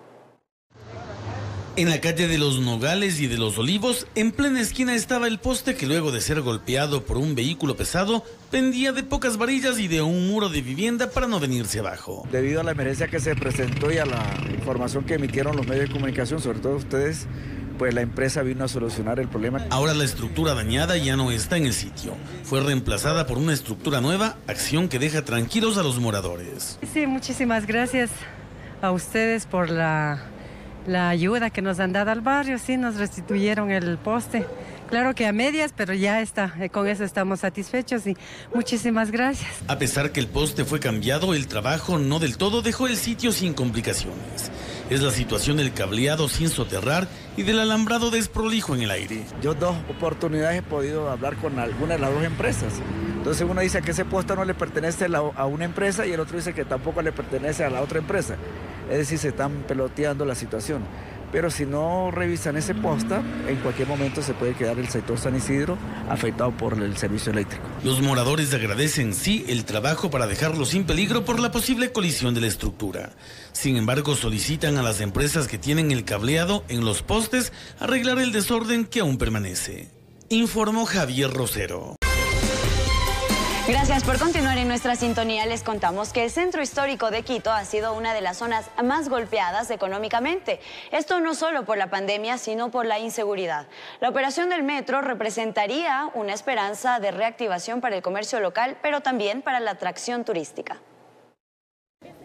En la calle de los Nogales y de los Olivos, en plena esquina estaba el poste que luego de ser golpeado por un vehículo pesado, pendía de pocas varillas y de un muro de vivienda para no venirse abajo. Debido a la emergencia que se presentó y a la información que emitieron los medios de comunicación, sobre todo ustedes, pues la empresa vino a solucionar el problema. Ahora la estructura dañada ya no está en el sitio. Fue reemplazada por una estructura nueva, acción que deja tranquilos a los moradores. Sí, muchísimas gracias a ustedes por la, la ayuda que nos han dado al barrio. Sí, nos restituyeron el poste. Claro que a medias, pero ya está. Con eso estamos satisfechos y muchísimas gracias. A pesar que el poste fue cambiado, el trabajo no del todo dejó el sitio sin complicaciones. Es la situación del cableado sin soterrar y del alambrado desprolijo en el aire. Yo dos oportunidades he podido hablar con alguna de las dos empresas. Entonces uno dice que ese puesto no le pertenece a una empresa y el otro dice que tampoco le pertenece a la otra empresa. Es decir, se están peloteando la situación. Pero si no revisan ese posta, en cualquier momento se puede quedar el sector San Isidro afectado por el servicio eléctrico. Los moradores agradecen, sí, el trabajo para dejarlo sin peligro por la posible colisión de la estructura. Sin embargo, solicitan a las empresas que tienen el cableado en los postes arreglar el desorden que aún permanece. Informó Javier Rosero. Gracias por continuar en nuestra sintonía. Les contamos que el centro histórico de Quito ha sido una de las zonas más golpeadas económicamente. Esto no solo por la pandemia, sino por la inseguridad. La operación del metro representaría una esperanza de reactivación para el comercio local, pero también para la atracción turística.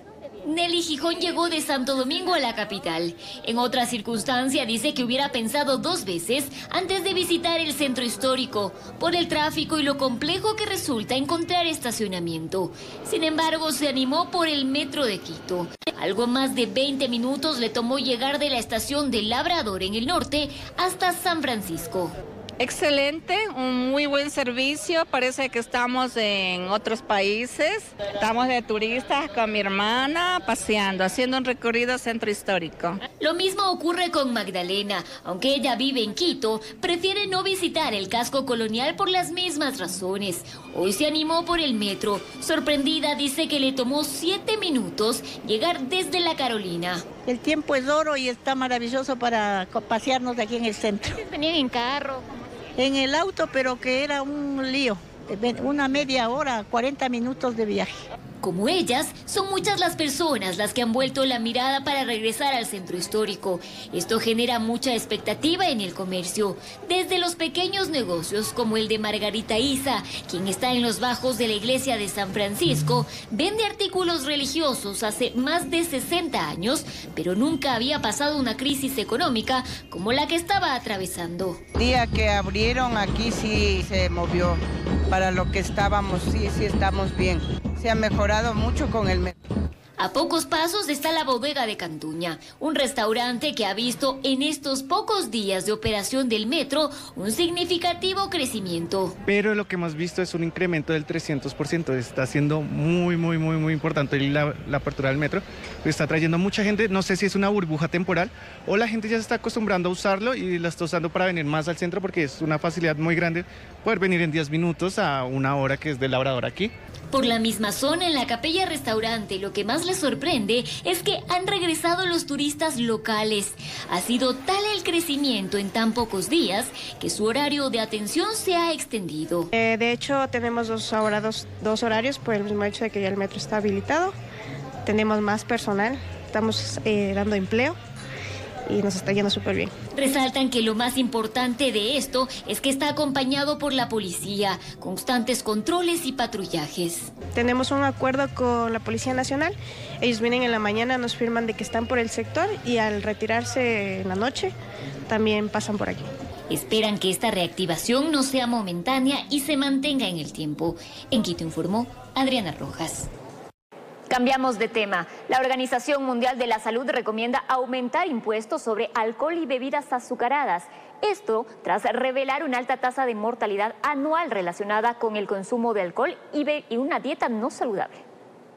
Nelly Gijón llegó de Santo Domingo a la capital. En otra circunstancia dice que hubiera pensado dos veces antes de visitar el centro histórico, por el tráfico y lo complejo que resulta encontrar estacionamiento. Sin embargo, se animó por el metro de Quito. Algo más de veinte minutos le tomó llegar de la estación de Labrador en el norte hasta San Francisco. Excelente, un muy buen servicio, parece que estamos en otros países. Estamos de turistas con mi hermana, paseando, haciendo un recorrido centro histórico. Lo mismo ocurre con Magdalena. Aunque ella vive en Quito, prefiere no visitar el casco colonial por las mismas razones. Hoy se animó por el metro. Sorprendida, dice que le tomó siete minutos llegar desde La Carolina. El tiempo es oro y está maravilloso para pasearnos de aquí en el centro. ¿Venían en carro? En el auto, pero que era un lío, una media hora, cuarenta minutos de viaje. Como ellas, son muchas las personas las que han vuelto la mirada para regresar al centro histórico. Esto genera mucha expectativa en el comercio, desde los pequeños negocios como el de Margarita Isa, quien está en los bajos de la iglesia de San Francisco, vende artículos religiosos hace más de sesenta años, pero nunca había pasado una crisis económica como la que estaba atravesando. El día que abrieron aquí sí se movió, para lo que estábamos, sí, sí estamos bien. Se ha mejorado mucho con el metro. A pocos pasos está la Bodega de Cantuña, un restaurante que ha visto en estos pocos días de operación del metro un significativo crecimiento. Pero lo que hemos visto es un incremento del trescientos por ciento. Está siendo muy, muy, muy, muy importante la, la apertura del metro. Está trayendo mucha gente, no sé si es una burbuja temporal o la gente ya se está acostumbrando a usarlo y la está usando para venir más al centro porque es una facilidad muy grande poder venir en diez minutos a una hora que es de Labrador aquí. Por la misma zona, en la Capella Restaurante, lo que más les sorprende es que han regresado los turistas locales. Ha sido tal el crecimiento en tan pocos días que su horario de atención se ha extendido. Eh, de hecho, tenemos dos, ahora dos, dos horarios por el mismo hecho de que ya el metro está habilitado. Tenemos más personal, estamos eh, dando empleo y nos está yendo súper bien. Resaltan que lo más importante de esto es que está acompañado por la policía, constantes controles y patrullajes. Tenemos un acuerdo con la Policía Nacional, ellos vienen en la mañana, nos firman de que están por el sector y al retirarse en la noche también pasan por aquí. Esperan que esta reactivación no sea momentánea y se mantenga en el tiempo. En Quito informó Adriana Rojas. Cambiamos de tema. La Organización Mundial de la Salud recomienda aumentar impuestos sobre alcohol y bebidas azucaradas. Esto tras revelar una alta tasa de mortalidad anual relacionada con el consumo de alcohol y una dieta no saludable.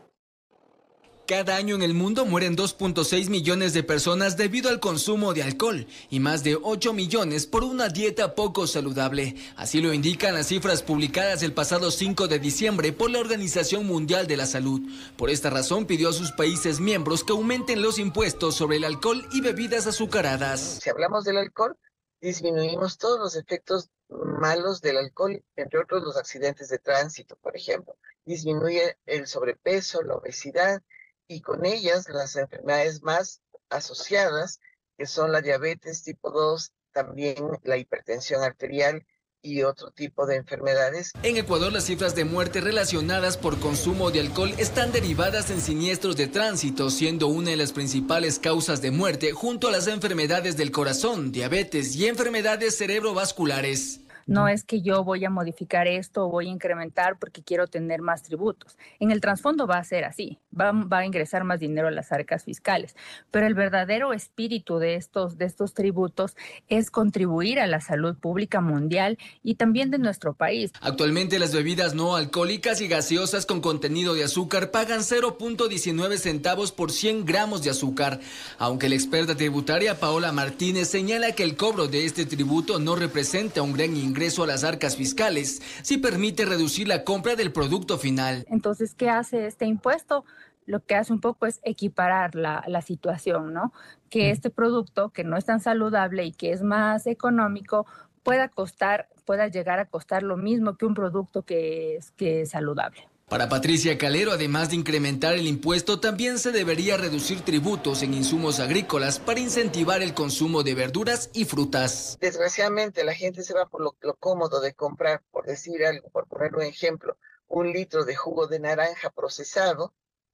Cada año en el mundo mueren dos punto seis millones de personas debido al consumo de alcohol y más de ocho millones por una dieta poco saludable. Así lo indican las cifras publicadas el pasado cinco de diciembre por la Organización Mundial de la Salud. Por esta razón pidió a sus países miembros que aumenten los impuestos sobre el alcohol y bebidas azucaradas. Si hablamos del alcohol, disminuimos todos los efectos malos del alcohol, entre otros los accidentes de tránsito, por ejemplo. Disminuye el sobrepeso, la obesidad, y con ellas las enfermedades más asociadas, que son la diabetes tipo dos, también la hipertensión arterial y otro tipo de enfermedades. En Ecuador, las cifras de muerte relacionadas por consumo de alcohol están derivadas en siniestros de tránsito, siendo una de las principales causas de muerte junto a las enfermedades del corazón, diabetes y enfermedades cerebrovasculares. No es que yo voy a modificar esto o voy a incrementar porque quiero tener más tributos. En el trasfondo va a ser así, va, va a ingresar más dinero a las arcas fiscales, pero el verdadero espíritu de estos, de estos tributos es contribuir a la salud pública mundial y también de nuestro país. Actualmente las bebidas no alcohólicas y gaseosas con contenido de azúcar pagan cero punto diecinueve centavos por cien gramos de azúcar, aunque la experta tributaria Paola Martínez señala que el cobro de este tributo no representa un gran ingreso ingreso a las arcas fiscales, si permite reducir la compra del producto final. Entonces, ¿qué hace este impuesto? Lo que hace un poco es equiparar la, la situación, ¿no? Que este producto, que no es tan saludable y que es más económico, pueda costar, pueda llegar a costar lo mismo que un producto que es, que es saludable. Para Patricia Calero, además de incrementar el impuesto, también se debería reducir tributos en insumos agrícolas para incentivar el consumo de verduras y frutas. Desgraciadamente, la gente se va por lo, lo cómodo de comprar, por decir algo, por poner un ejemplo, un litro de jugo de naranja procesado,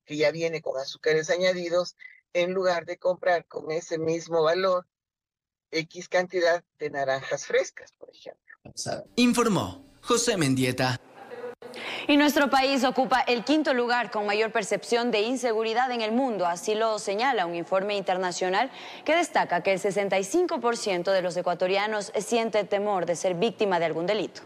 que ya viene con azúcares añadidos, en lugar de comprar con ese mismo valor X cantidad de naranjas frescas, por ejemplo. Informó José Mendieta. Y nuestro país ocupa el quinto lugar con mayor percepción de inseguridad en el mundo. Así lo señala un informe internacional que destaca que el sesenta y cinco por ciento de los ecuatorianos siente temor de ser víctima de algún delito.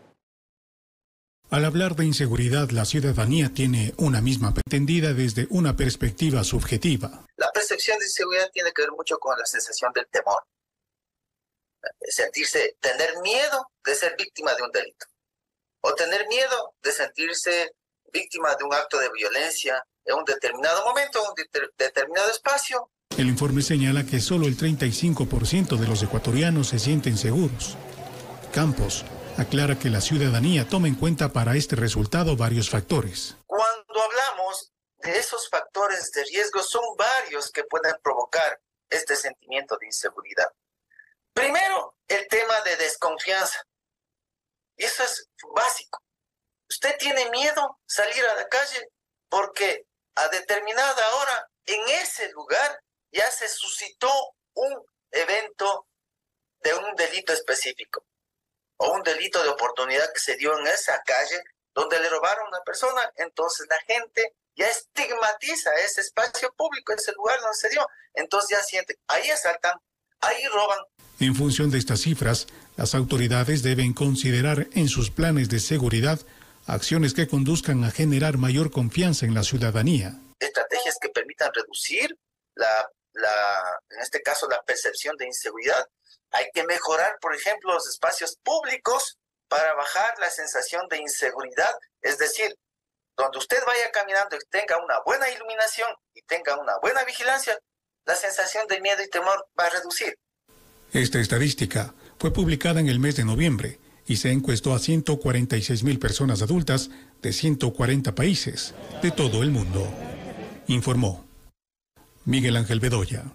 Al hablar de inseguridad, la ciudadanía tiene una misma pretendida desde una perspectiva subjetiva. La percepción de inseguridad tiene que ver mucho con la sensación del temor. Sentirse, tener miedo de ser víctima de un delito. O tener miedo de sentirse víctima de un acto de violencia en un determinado momento, en un de- determinado espacio. El informe señala que solo el treinta y cinco por ciento de los ecuatorianos se sienten seguros. Campos aclara que la ciudadanía toma en cuenta para este resultado varios factores. Cuando hablamos de esos factores de riesgo, son varios que pueden provocar este sentimiento de inseguridad. Primero, el tema de desconfianza. Y eso es básico. Usted tiene miedo salir a la calle porque a determinada hora en ese lugar ya se suscitó un evento de un delito específico o un delito de oportunidad que se dio en esa calle donde le robaron a una persona. Entonces la gente ya estigmatiza ese espacio público, ese lugar donde se dio. Entonces ya siente, ahí asaltan, ahí roban. En función de estas cifras, las autoridades deben considerar en sus planes de seguridad acciones que conduzcan a generar mayor confianza en la ciudadanía. Estrategias que permitan reducir, la, la, en este caso, la percepción de inseguridad. Hay que mejorar, por ejemplo, los espacios públicos para bajar la sensación de inseguridad. Es decir, donde usted vaya caminando y tenga una buena iluminación y tenga una buena vigilancia, la sensación de miedo y temor va a reducir. Esta estadística fue publicada en el mes de noviembre y se encuestó a ciento cuarenta y seis mil personas adultas de ciento cuarenta países de todo el mundo. Informó Miguel Ángel Bedoya.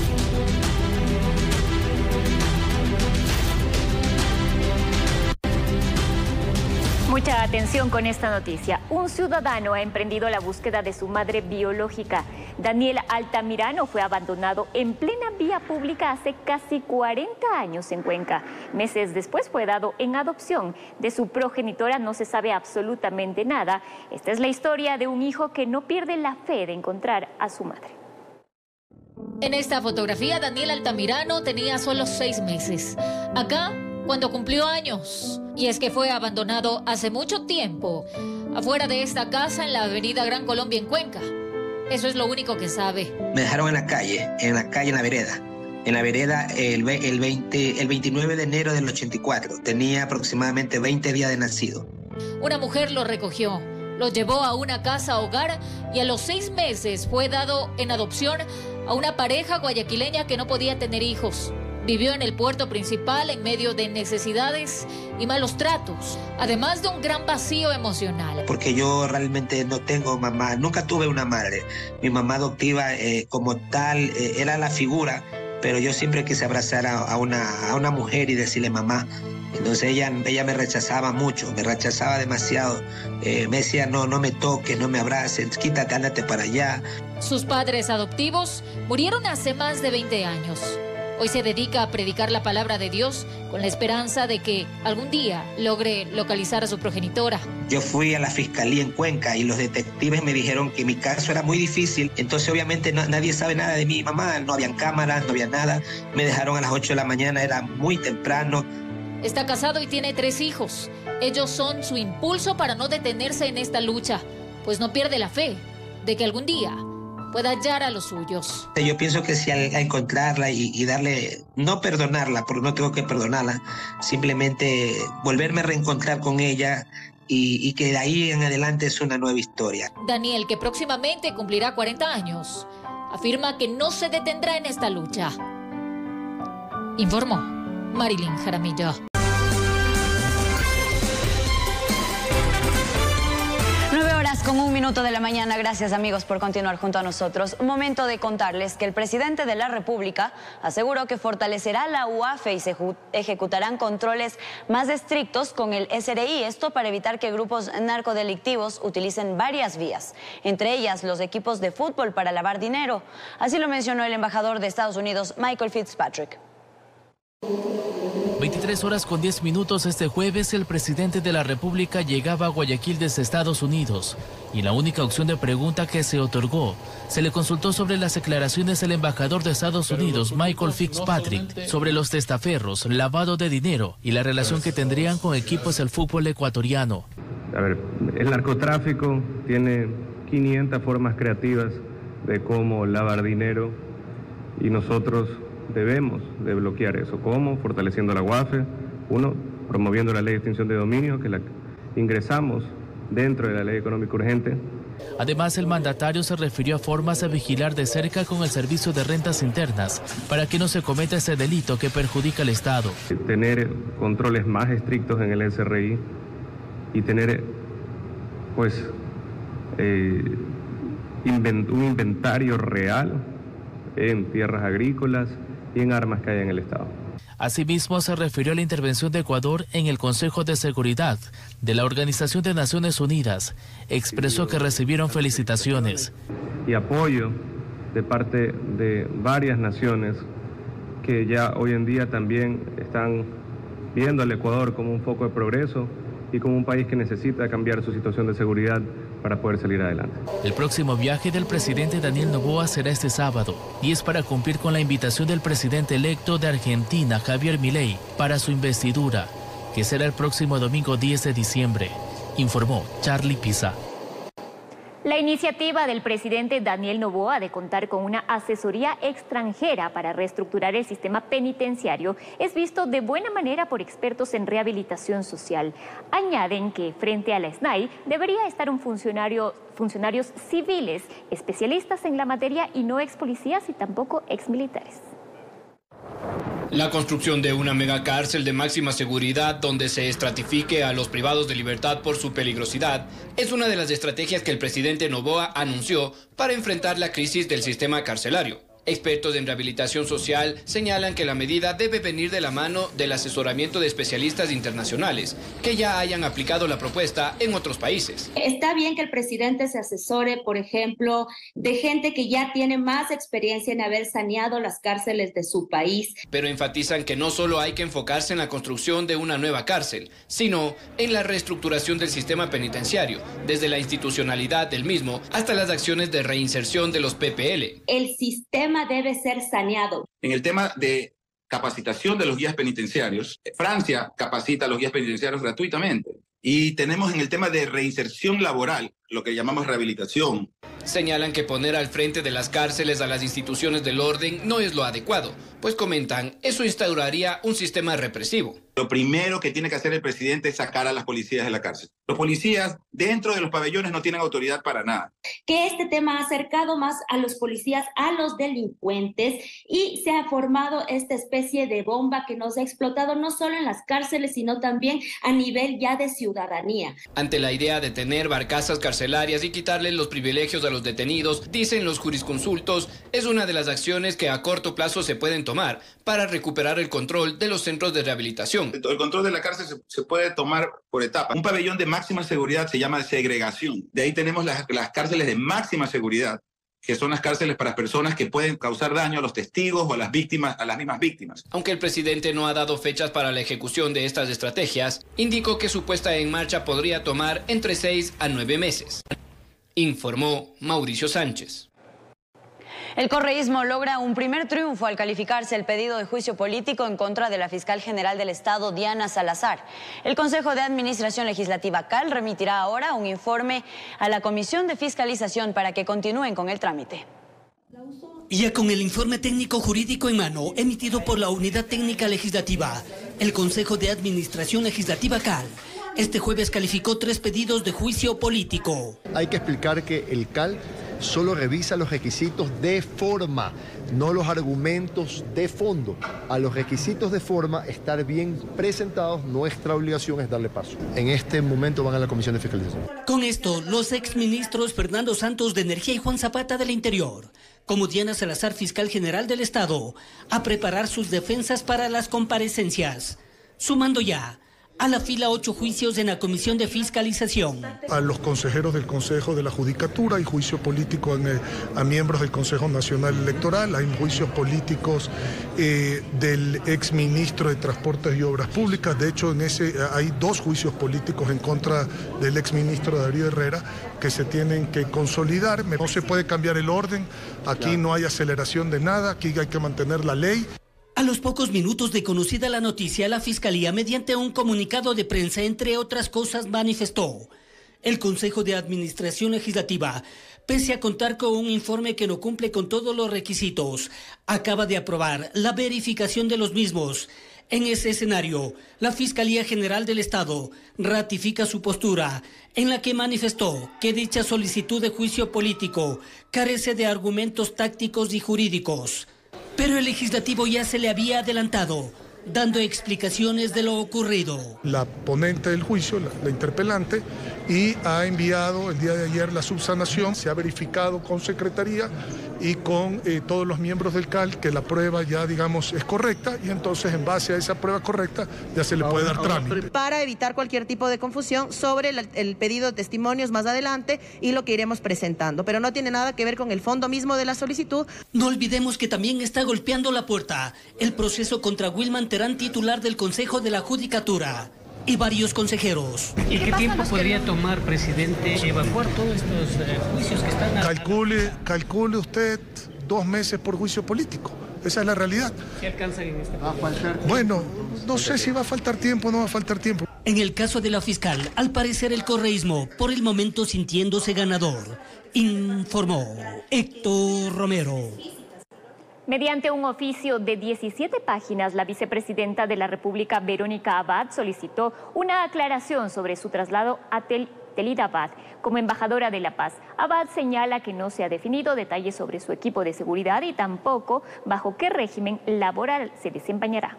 Mucha atención con esta noticia. Un ciudadano ha emprendido la búsqueda de su madre biológica. Daniel Altamirano fue abandonado en plena vía pública hace casi cuarenta años en Cuenca. Meses después fue dado en adopción. De su progenitora no se sabe absolutamente nada. Esta es la historia de un hijo que no pierde la fe de encontrar a su madre. En esta fotografía, Daniel Altamirano tenía solo seis meses. Acá, cuando cumplió años. Y es que fue abandonado hace mucho tiempo, afuera de esta casa en la avenida Gran Colombia en Cuenca. Eso es lo único que sabe. Me dejaron en la calle, en la calle, en la vereda. En la vereda el, el, veinte, el veintinueve de enero del ochenta y cuatro. Tenía aproximadamente veinte días de nacido. Una mujer lo recogió, lo llevó a una casa hogar y a los seis meses fue dado en adopción a una pareja guayaquileña que no podía tener hijos. Vivió en el puerto principal en medio de necesidades y malos tratos, además de un gran vacío emocional. Porque yo realmente no tengo mamá, nunca tuve una madre. Mi mamá adoptiva eh, como tal eh, era la figura, pero yo siempre quise abrazar a, a, una, a una mujer y decirle mamá. Entonces ella, ella me rechazaba mucho, me rechazaba demasiado. Eh, me decía, no, no me toques, no me abraces, quítate, ándate para allá. Sus padres adoptivos murieron hace más de veinte años. Hoy se dedica a predicar la palabra de Dios con la esperanza de que algún día logre localizar a su progenitora. Yo fui a la fiscalía en Cuenca y los detectives me dijeron que mi caso era muy difícil. Entonces obviamente no, nadie sabe nada de mi mamá, no habían cámaras, no había nada. Me dejaron a las ocho de la mañana, era muy temprano. Está casado y tiene tres hijos. Ellos son su impulso para no detenerse en esta lucha, pues no pierde la fe de que algún día pueda hallar a los suyos. Yo pienso que si al encontrarla y, y darle, no perdonarla, porque no tengo que perdonarla, simplemente volverme a reencontrar con ella y, y que de ahí en adelante es una nueva historia. Daniel, que próximamente cumplirá cuarenta años, afirma que no se detendrá en esta lucha. Informó Marilyn Jaramillo. Con un minuto de la mañana, gracias amigos por continuar junto a nosotros. Momento de contarles que el presidente de la República aseguró que fortalecerá la U A F E y se ejecutarán controles más estrictos con el S R I, esto para evitar que grupos narcodelictivos utilicen varias vías, entre ellas los equipos de fútbol para lavar dinero. Así lo mencionó el embajador de Estados Unidos, Michael Fitzpatrick. veintitrés horas con diez minutos este jueves, el presidente de la República llegaba a Guayaquil desde Estados Unidos y la única opción de pregunta que se otorgó, se le consultó sobre las declaraciones del embajador de Estados Unidos, Michael Fitzpatrick, sobre los testaferros, lavado de dinero y la relación que tendrían con equipos del fútbol ecuatoriano. A ver, el narcotráfico tiene quinientas formas creativas de cómo lavar dinero y nosotros debemos de bloquear eso. ¿Cómo? Fortaleciendo la U A F E, uno, promoviendo la ley de extinción de dominio, que la ingresamos dentro de la ley económica urgente. Además, el mandatario se refirió a formas de vigilar de cerca con el servicio de rentas internas para que no se cometa ese delito que perjudica al Estado. Tener controles más estrictos en el S R I y tener, pues, eh, invent- un inventario real en tierras agrícolas y en armas que hay en el Estado. Asimismo, se refirió a la intervención de Ecuador en el Consejo de Seguridad de la Organización de Naciones Unidas. Expresó que recibieron felicitaciones y apoyo de parte de varias naciones que ya hoy en día también están viendo al Ecuador como un foco de progreso y como un país que necesita cambiar su situación de seguridad para poder salir adelante. El próximo viaje del presidente Daniel Noboa será este sábado y es para cumplir con la invitación del presidente electo de Argentina, Javier Milei, para su investidura, que será el próximo domingo diez de diciembre, informó Charlie Pisa. La iniciativa del presidente Daniel Noboa de contar con una asesoría extranjera para reestructurar el sistema penitenciario es visto de buena manera por expertos en rehabilitación social. Añaden que frente a la S N A I debería estar un funcionario, funcionarios civiles, especialistas en la materia y no ex policías y tampoco ex militares. La construcción de una megacárcel de máxima seguridad donde se estratifique a los privados de libertad por su peligrosidad es una de las estrategias que el presidente Noboa anunció para enfrentar la crisis del sistema carcelario. Expertos en rehabilitación social señalan que la medida debe venir de la mano del asesoramiento de especialistas internacionales que ya hayan aplicado la propuesta en otros países. Está bien que el presidente se asesore, por ejemplo, de gente que ya tiene más experiencia en haber saneado las cárceles de su país. Pero enfatizan que no solo hay que enfocarse en la construcción de una nueva cárcel, sino en la reestructuración del sistema penitenciario, desde la institucionalidad del mismo hasta las acciones de reinserción de los P P L. El sistema debe ser saneado. En el tema de capacitación de los guías penitenciarios, Francia capacita a los guías penitenciarios gratuitamente. Y tenemos en el tema de reinserción laboral, lo que llamamos rehabilitación. Señalan que poner al frente de las cárceles a las instituciones del orden no es lo adecuado, pues comentan, eso instauraría un sistema represivo. Lo primero que tiene que hacer el presidente es sacar a las policías de la cárcel. Los policías dentro de los pabellones no tienen autoridad para nada. Que este tema ha acercado más a los policías, a los delincuentes, y se ha formado esta especie de bomba que nos ha explotado no solo en las cárceles, sino también a nivel ya de ciudadanía. Ante la idea de tener barcazas carcelarias y quitarles los privilegios a los detenidos, dicen los jurisconsultos, es una de las acciones que a corto plazo se pueden tomar para recuperar el control de los centros de rehabilitación. El control de la cárcel se, se puede tomar por etapas. Un pabellón de máxima seguridad se llama segregación. De ahí tenemos las, las cárceles de máxima seguridad, que son las cárceles para personas que pueden causar daño a los testigos o a las víctimas, a las mismas víctimas. Aunque el presidente no ha dado fechas para la ejecución de estas estrategias, indicó que su puesta en marcha podría tomar entre seis a nueve meses. Informó Mauricio Sánchez. El correísmo logra un primer triunfo al calificarse el pedido de juicio político en contra de la fiscal general del Estado, Diana Salazar. El Consejo de Administración Legislativa C A L remitirá ahora un informe a la Comisión de Fiscalización para que continúen con el trámite. Ya con el informe técnico jurídico en mano emitido por la Unidad Técnica Legislativa, el Consejo de Administración Legislativa C A L este jueves calificó tres pedidos de juicio político. Hay que explicar que el C A L solo revisa los requisitos de forma, no los argumentos de fondo. A los requisitos de forma, estar bien presentados, nuestra obligación es darle paso. En este momento van a la Comisión de Fiscalización. Con esto, los exministros Fernando Santos de Energía y Juan Zapata del Interior, como Diana Salazar, fiscal general del Estado, a preparar sus defensas para las comparecencias, sumando ya a la fila ocho juicios en la Comisión de Fiscalización. A los consejeros del Consejo de la Judicatura hay juicio político en, eh, a miembros del Consejo Nacional Electoral, hay juicios políticos eh, del exministro de Transportes y Obras Públicas. De hecho, en ese hay dos juicios políticos en contra del exministro Darío Herrera que se tienen que consolidar. No se puede cambiar el orden, aquí no hay aceleración de nada, aquí hay que mantener la ley. A los pocos minutos de conocida la noticia, la Fiscalía, mediante un comunicado de prensa, entre otras cosas, manifestó: el Consejo de Administración Legislativa, pese a contar con un informe que no cumple con todos los requisitos, acaba de aprobar la verificación de los mismos. En ese escenario, la Fiscalía General del Estado ratifica su postura, en la que manifestó que dicha solicitud de juicio político carece de argumentos tácticos y jurídicos. Pero el legislativo ya se le había adelantado, dando explicaciones de lo ocurrido. La ponente del juicio, la, la interpelante, y ha enviado el día de ayer la subsanación, se ha verificado con Secretaría y con eh, todos los miembros del C A L que la prueba ya, digamos, es correcta, y entonces en base a esa prueba correcta ya se le puede dar trámite. Para evitar cualquier tipo de confusión sobre el, el pedido de testimonios más adelante y lo que iremos presentando, pero no tiene nada que ver con el fondo mismo de la solicitud. No olvidemos que también está golpeando la puerta el proceso contra Wilman Terán, titular del Consejo de la Judicatura, y varios consejeros. ¿Y qué tiempo podría tomar, presidente, evacuar todos estos eh, juicios que están... Calcule, calcule usted dos meses por juicio político. Esa es la realidad. ¿Qué alcanzan en este momento? Bueno, no sé si va a faltar tiempo o no va a faltar tiempo. En el caso de la fiscal, al parecer el correísmo, por el momento sintiéndose ganador, informó Héctor Romero. Mediante un oficio de diecisiete páginas, la vicepresidenta de la República, Verónica Abad, solicitó una aclaración sobre su traslado a Tel Telid Abad como embajadora de la paz. Abad señala que no se ha definido detalles sobre su equipo de seguridad y tampoco bajo qué régimen laboral se desempeñará.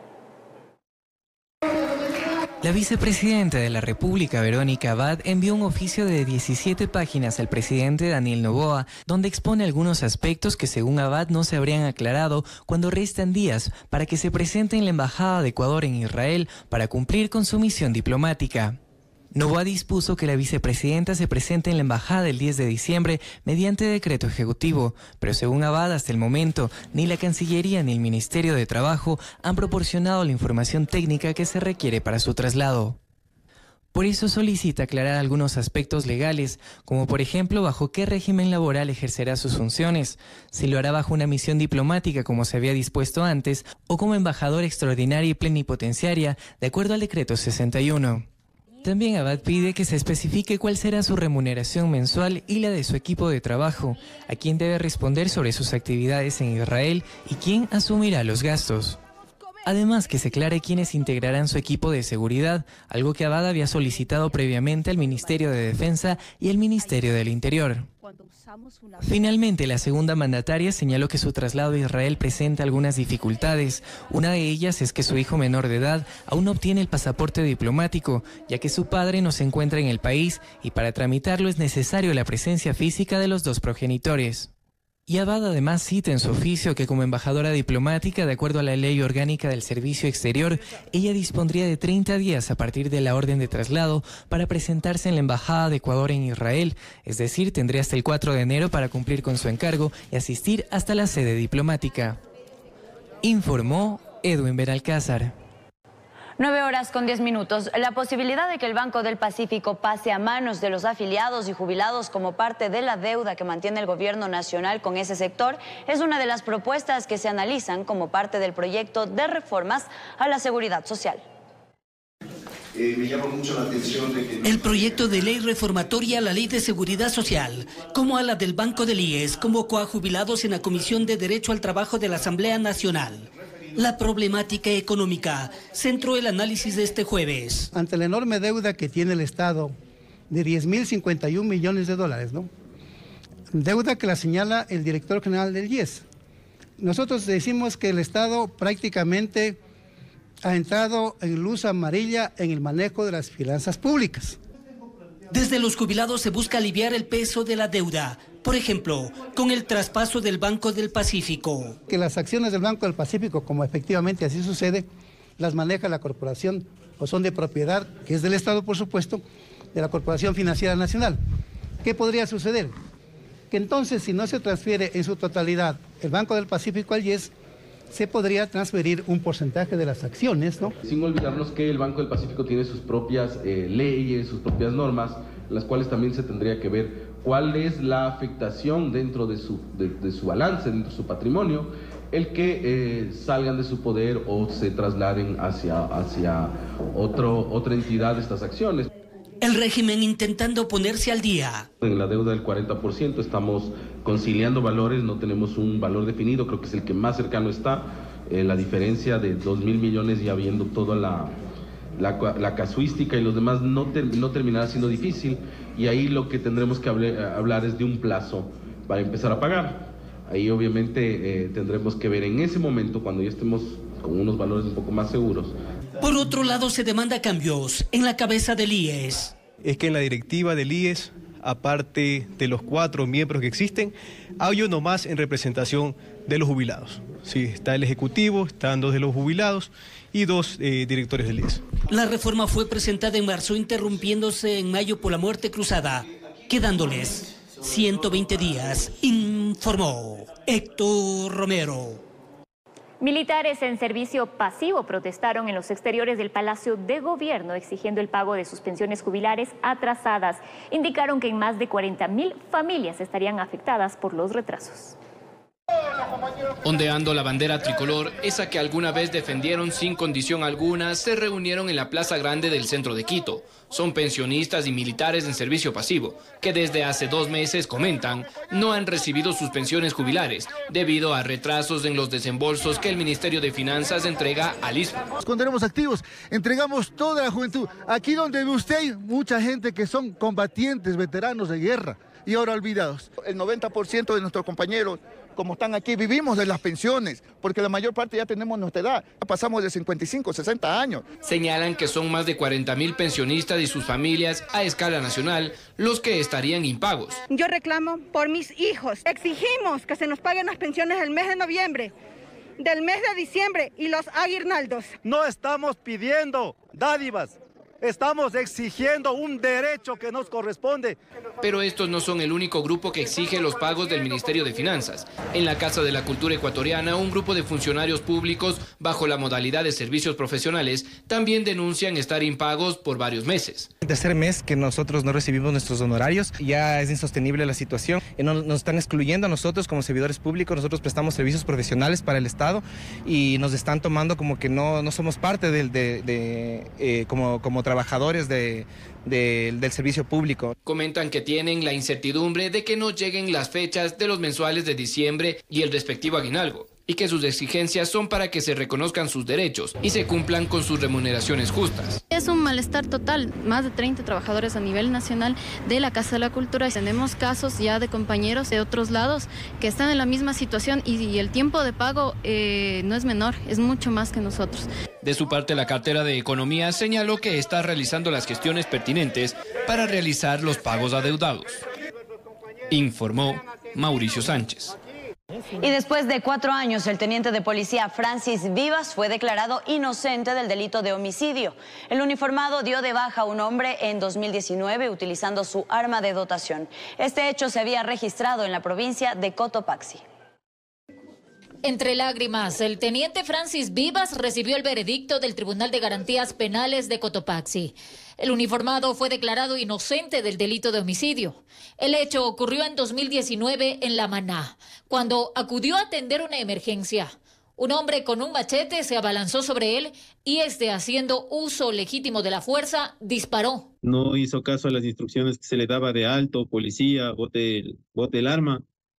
La vicepresidenta de la República, Verónica Abad, envió un oficio de diecisiete páginas al presidente Daniel Noboa, donde expone algunos aspectos que según Abad no se habrían aclarado cuando restan días para que se presente en la Embajada de Ecuador en Israel para cumplir con su misión diplomática. Noboa dispuso que la vicepresidenta se presente en la embajada el diez de diciembre mediante decreto ejecutivo, pero según Abad, hasta el momento, ni la Cancillería ni el Ministerio de Trabajo han proporcionado la información técnica que se requiere para su traslado. Por eso solicita aclarar algunos aspectos legales, como por ejemplo bajo qué régimen laboral ejercerá sus funciones, si lo hará bajo una misión diplomática como se había dispuesto antes, o como embajadora extraordinaria y plenipotenciaria, de acuerdo al decreto sesenta y uno. También Abad pide que se especifique cuál será su remuneración mensual y la de su equipo de trabajo, a quién debe responder sobre sus actividades en Israel y quién asumirá los gastos. Además, que se aclare quiénes integrarán su equipo de seguridad, algo que Abad había solicitado previamente al Ministerio de Defensa y al Ministerio del Interior. Finalmente, la segunda mandataria señaló que su traslado a Israel presenta algunas dificultades. Una de ellas es que su hijo menor de edad aún no obtiene el pasaporte diplomático, ya que su padre no se encuentra en el país y para tramitarlo es necesario la presencia física de los dos progenitores. Y Abad además cita en su oficio que como embajadora diplomática, de acuerdo a la Ley Orgánica del Servicio Exterior, ella dispondría de treinta días a partir de la orden de traslado para presentarse en la Embajada de Ecuador en Israel, es decir, tendría hasta el cuatro de enero para cumplir con su encargo y asistir hasta la sede diplomática. Informó Edwin Benalcázar. Nueve horas con diez minutos. La posibilidad de que el Banco del Pacífico pase a manos de los afiliados y jubilados como parte de la deuda que mantiene el gobierno nacional con ese sector es una de las propuestas que se analizan como parte del proyecto de reformas a la seguridad social. Eh, me llama mucho la atención de que... El proyecto de ley reformatoria a la Ley de Seguridad Social, como a la del Banco del I E S, convocó a jubilados en la Comisión de Derecho al Trabajo de la Asamblea Nacional. La problemática económica centró el análisis de este jueves. Ante la enorme deuda que tiene el Estado de diez mil cincuenta y un millones de dólares, ¿no? deuda que la señala el director general del I E S. Nosotros decimos que el Estado prácticamente ha entrado en luz amarilla en el manejo de las finanzas públicas. Desde los jubilados se busca aliviar el peso de la deuda, por ejemplo, con el traspaso del Banco del Pacífico. Que las acciones del Banco del Pacífico, como efectivamente así sucede, las maneja la corporación o son de propiedad, que es del Estado por supuesto, de la Corporación Financiera Nacional. ¿Qué podría suceder? Que entonces si no se transfiere en su totalidad el Banco del Pacífico al I E S, se podría transferir un porcentaje de las acciones, ¿no? Sin olvidarnos que el Banco del Pacífico tiene sus propias eh, leyes, sus propias normas, las cuales también se tendría que ver cuál es la afectación dentro de su, de, de su balance, dentro de su patrimonio, el que eh, salgan de su poder o se trasladen hacia, hacia otro, otra entidad de estas acciones. El régimen intentando ponerse al día. En la deuda del cuarenta por ciento estamos conciliando valores, no tenemos un valor definido, creo que es el que más cercano está. Eh, la diferencia de dos mil millones ya viendo toda la, la, la casuística y los demás no, ter, no terminará siendo difícil, y ahí lo que tendremos que hable, hablar es de un plazo para empezar a pagar. Ahí obviamente eh, tendremos que ver en ese momento, cuando ya estemos con unos valores un poco más seguros. Por otro lado, se demanda cambios en la cabeza del I E S. Es que en la directiva del I E S, aparte de los cuatro miembros que existen, hay uno más en representación de los jubilados. Sí, está el Ejecutivo, están dos de los jubilados y dos eh, directores del I E S. La reforma fue presentada en marzo, interrumpiéndose en mayo por la muerte cruzada, quedándoles ciento veinte días, informó Héctor Romero. Militares en servicio pasivo protestaron en los exteriores del Palacio de Gobierno exigiendo el pago de sus pensiones jubilares atrasadas. Indicaron que en más de cuarenta mil familias estarían afectadas por los retrasos. Ondeando la bandera tricolor, esa que alguna vez defendieron sin condición alguna, se reunieron en la Plaza Grande del centro de Quito. Son pensionistas y militares en servicio pasivo, que desde hace dos meses, comentan, no han recibido sus pensiones jubilares, debido a retrasos en los desembolsos que el Ministerio de Finanzas entrega al I S F E. Cuando éramos activos, entregamos toda la juventud. Aquí donde ve usted hay mucha gente que son combatientes, veteranos de guerra, y ahora olvidados. El noventa por ciento de nuestros compañeros, como están aquí, vivimos de las pensiones, porque la mayor parte ya tenemos nuestra edad, pasamos de cincuenta y cinco, sesenta años. Señalan que son más de cuarenta mil pensionistas y sus familias a escala nacional los que estarían impagos. Yo reclamo por mis hijos. Exigimos que se nos paguen las pensiones del mes de noviembre, del mes de diciembre y los aguinaldos. No estamos pidiendo dádivas. Estamos exigiendo un derecho que nos corresponde. Pero estos no son el único grupo que exige los pagos del Ministerio de Finanzas. En la Casa de la Cultura Ecuatoriana, un grupo de funcionarios públicos, bajo la modalidad de servicios profesionales, también denuncian estar impagos por varios meses. El tercer mes que nosotros no recibimos nuestros honorarios, ya es insostenible la situación. Nos, nos están excluyendo a nosotros como servidores públicos, nosotros prestamos servicios profesionales para el Estado y nos están tomando como que no, no somos parte del, de, de, eh, como, como trabajadores de, de, del servicio público. Comentan que tienen la incertidumbre de que no lleguen las fechas de los mensuales de diciembre y el respectivo aguinaldo, y que sus exigencias son para que se reconozcan sus derechos y se cumplan con sus remuneraciones justas. Es un malestar total, más de treinta trabajadores a nivel nacional de la Casa de la Cultura. Tenemos casos ya de compañeros de otros lados que están en la misma situación y, y el tiempo de pago eh, no es menor, es mucho más que nosotros. De su parte, la cartera de Economía señaló que está realizando las gestiones pertinentes para realizar los pagos adeudados. Informó Mauricio Sánchez. Y después de cuatro años, el teniente de policía Francis Vivas fue declarado inocente del delito de homicidio. El uniformado dio de baja a un hombre en dos mil diecinueve utilizando su arma de dotación. Este hecho se había registrado en la provincia de Cotopaxi. Entre lágrimas, el teniente Francis Vivas recibió el veredicto del Tribunal de Garantías Penales de Cotopaxi. El uniformado fue declarado inocente del delito de homicidio. El hecho ocurrió en dos mil diecinueve en La Maná, cuando acudió a atender una emergencia. Un hombre con un machete se abalanzó sobre él y este, haciendo uso legítimo de la fuerza, disparó. No hizo caso a las instrucciones que se le daba de alto, policía, bote, bote el arma.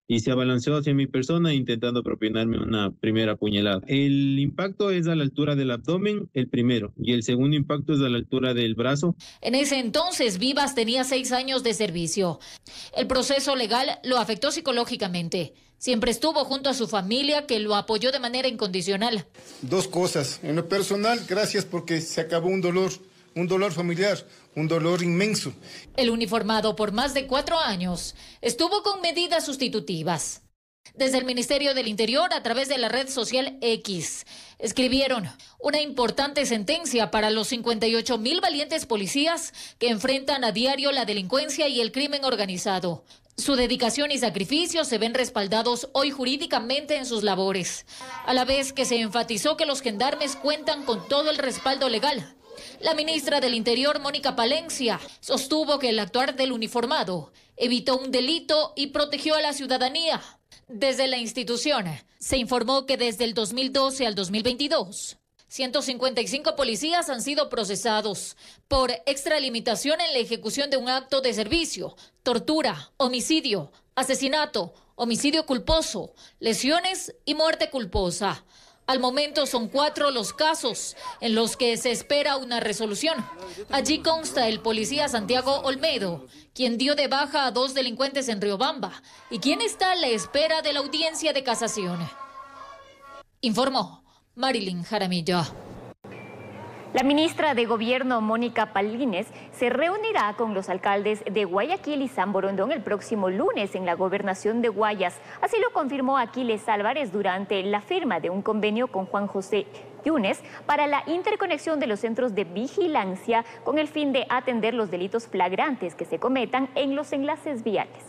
y se abalanceó hacia mi persona intentando propinarme una primera puñalada. El impacto es a la altura del abdomen, el primero, y el segundo impacto es a la altura del brazo. En ese entonces, Vivas tenía seis años de servicio. El proceso legal lo afectó psicológicamente. Siempre estuvo junto a su familia, que lo apoyó de manera incondicional. Dos cosas. En lo personal, gracias porque se acabó un dolor, un dolor familiar, un dolor inmenso. El uniformado por más de cuatro años estuvo con medidas sustitutivas. Desde el Ministerio del Interior, a través de la red social X, escribieron una importante sentencia para los cincuenta y ocho mil valientes policías que enfrentan a diario la delincuencia y el crimen organizado. Su dedicación y sacrificio se ven respaldados hoy jurídicamente en sus labores, a la vez que se enfatizó que los gendarmes cuentan con todo el respaldo legal. La ministra del Interior, Mónica Palencia, sostuvo que el actuar del uniformado evitó un delito y protegió a la ciudadanía. Desde la institución se informó que desde el dos mil doce al dos mil veintidós, ciento cincuenta y cinco policías han sido procesados por extralimitación en la ejecución de un acto de servicio, tortura, homicidio, asesinato, homicidio culposo, lesiones y muerte culposa. Al momento son cuatro los casos en los que se espera una resolución. Allí consta el policía Santiago Olmedo, quien dio de baja a dos delincuentes en Riobamba y quien está a la espera de la audiencia de casación. Informó Marilyn Jaramillo. La ministra de Gobierno, Mónica Palines, se reunirá con los alcaldes de Guayaquil y San Borondón el próximo lunes en la gobernación de Guayas. Así lo confirmó Aquiles Álvarez durante la firma de un convenio con Juan José Yunes para la interconexión de los centros de vigilancia con el fin de atender los delitos flagrantes que se cometan en los enlaces viales.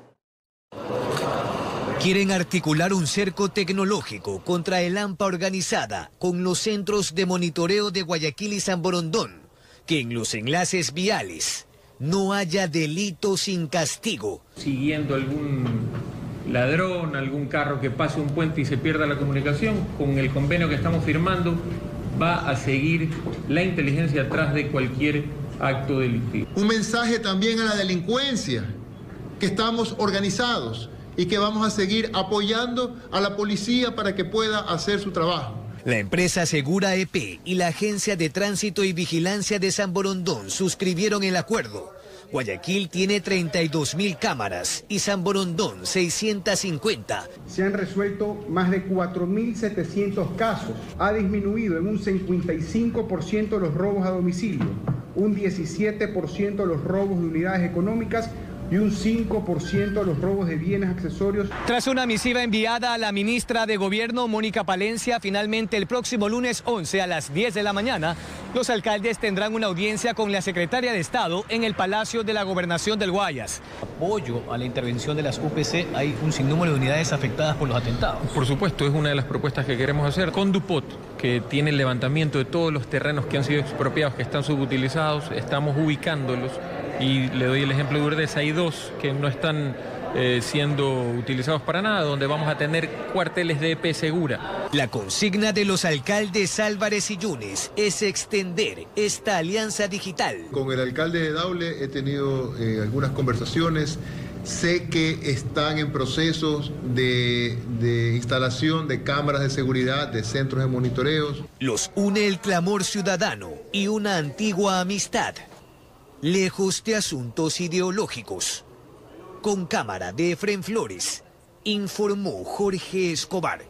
Quieren articular un cerco tecnológico contra el AMPA organizada con los centros de monitoreo de Guayaquil y San Borondón, que en los enlaces viales no haya delito sin castigo. Siguiendo algún ladrón, algún carro que pase un puente y se pierda la comunicación, con el convenio que estamos firmando va a seguir la inteligencia atrás de cualquier acto delictivo. Un mensaje también a la delincuencia, que estamos organizados y que vamos a seguir apoyando a la policía para que pueda hacer su trabajo. La empresa Segura E P y la Agencia de Tránsito y Vigilancia de San Borondón suscribieron el acuerdo. Guayaquil tiene treinta y dos mil cámaras y San Borondón seiscientas cincuenta. Se han resuelto más de cuatro mil setecientos casos. Ha disminuido en un cincuenta y cinco por ciento los robos a domicilio, un diecisiete por ciento los robos de unidades económicas y un cinco por ciento los robos de bienes accesorios. Tras una misiva enviada a la ministra de Gobierno, Mónica Palencia, finalmente el próximo lunes once a las diez de la mañana, los alcaldes tendrán una audiencia con la secretaria de Estado en el Palacio de la Gobernación del Guayas. Apoyo a la intervención de las U P C, hay un sinnúmero de unidades afectadas por los atentados. Por supuesto, es una de las propuestas que queremos hacer. Con Dupot, que tiene el levantamiento de todos los terrenos que han sido expropiados, que están subutilizados, estamos ubicándolos. Y le doy el ejemplo de Urdesa, hay dos que no están eh, siendo utilizados para nada, donde vamos a tener cuarteles de E P segura. La consigna de los alcaldes Álvarez y Yunes es extender esta alianza digital. Con el alcalde de Daule he tenido eh, algunas conversaciones. Sé que están en procesos de, de instalación de cámaras de seguridad, de centros de monitoreos. Los une el clamor ciudadano y una antigua amistad. Lejos de asuntos ideológicos. Con cámara de Efren Flores, informó Jorge Escobar.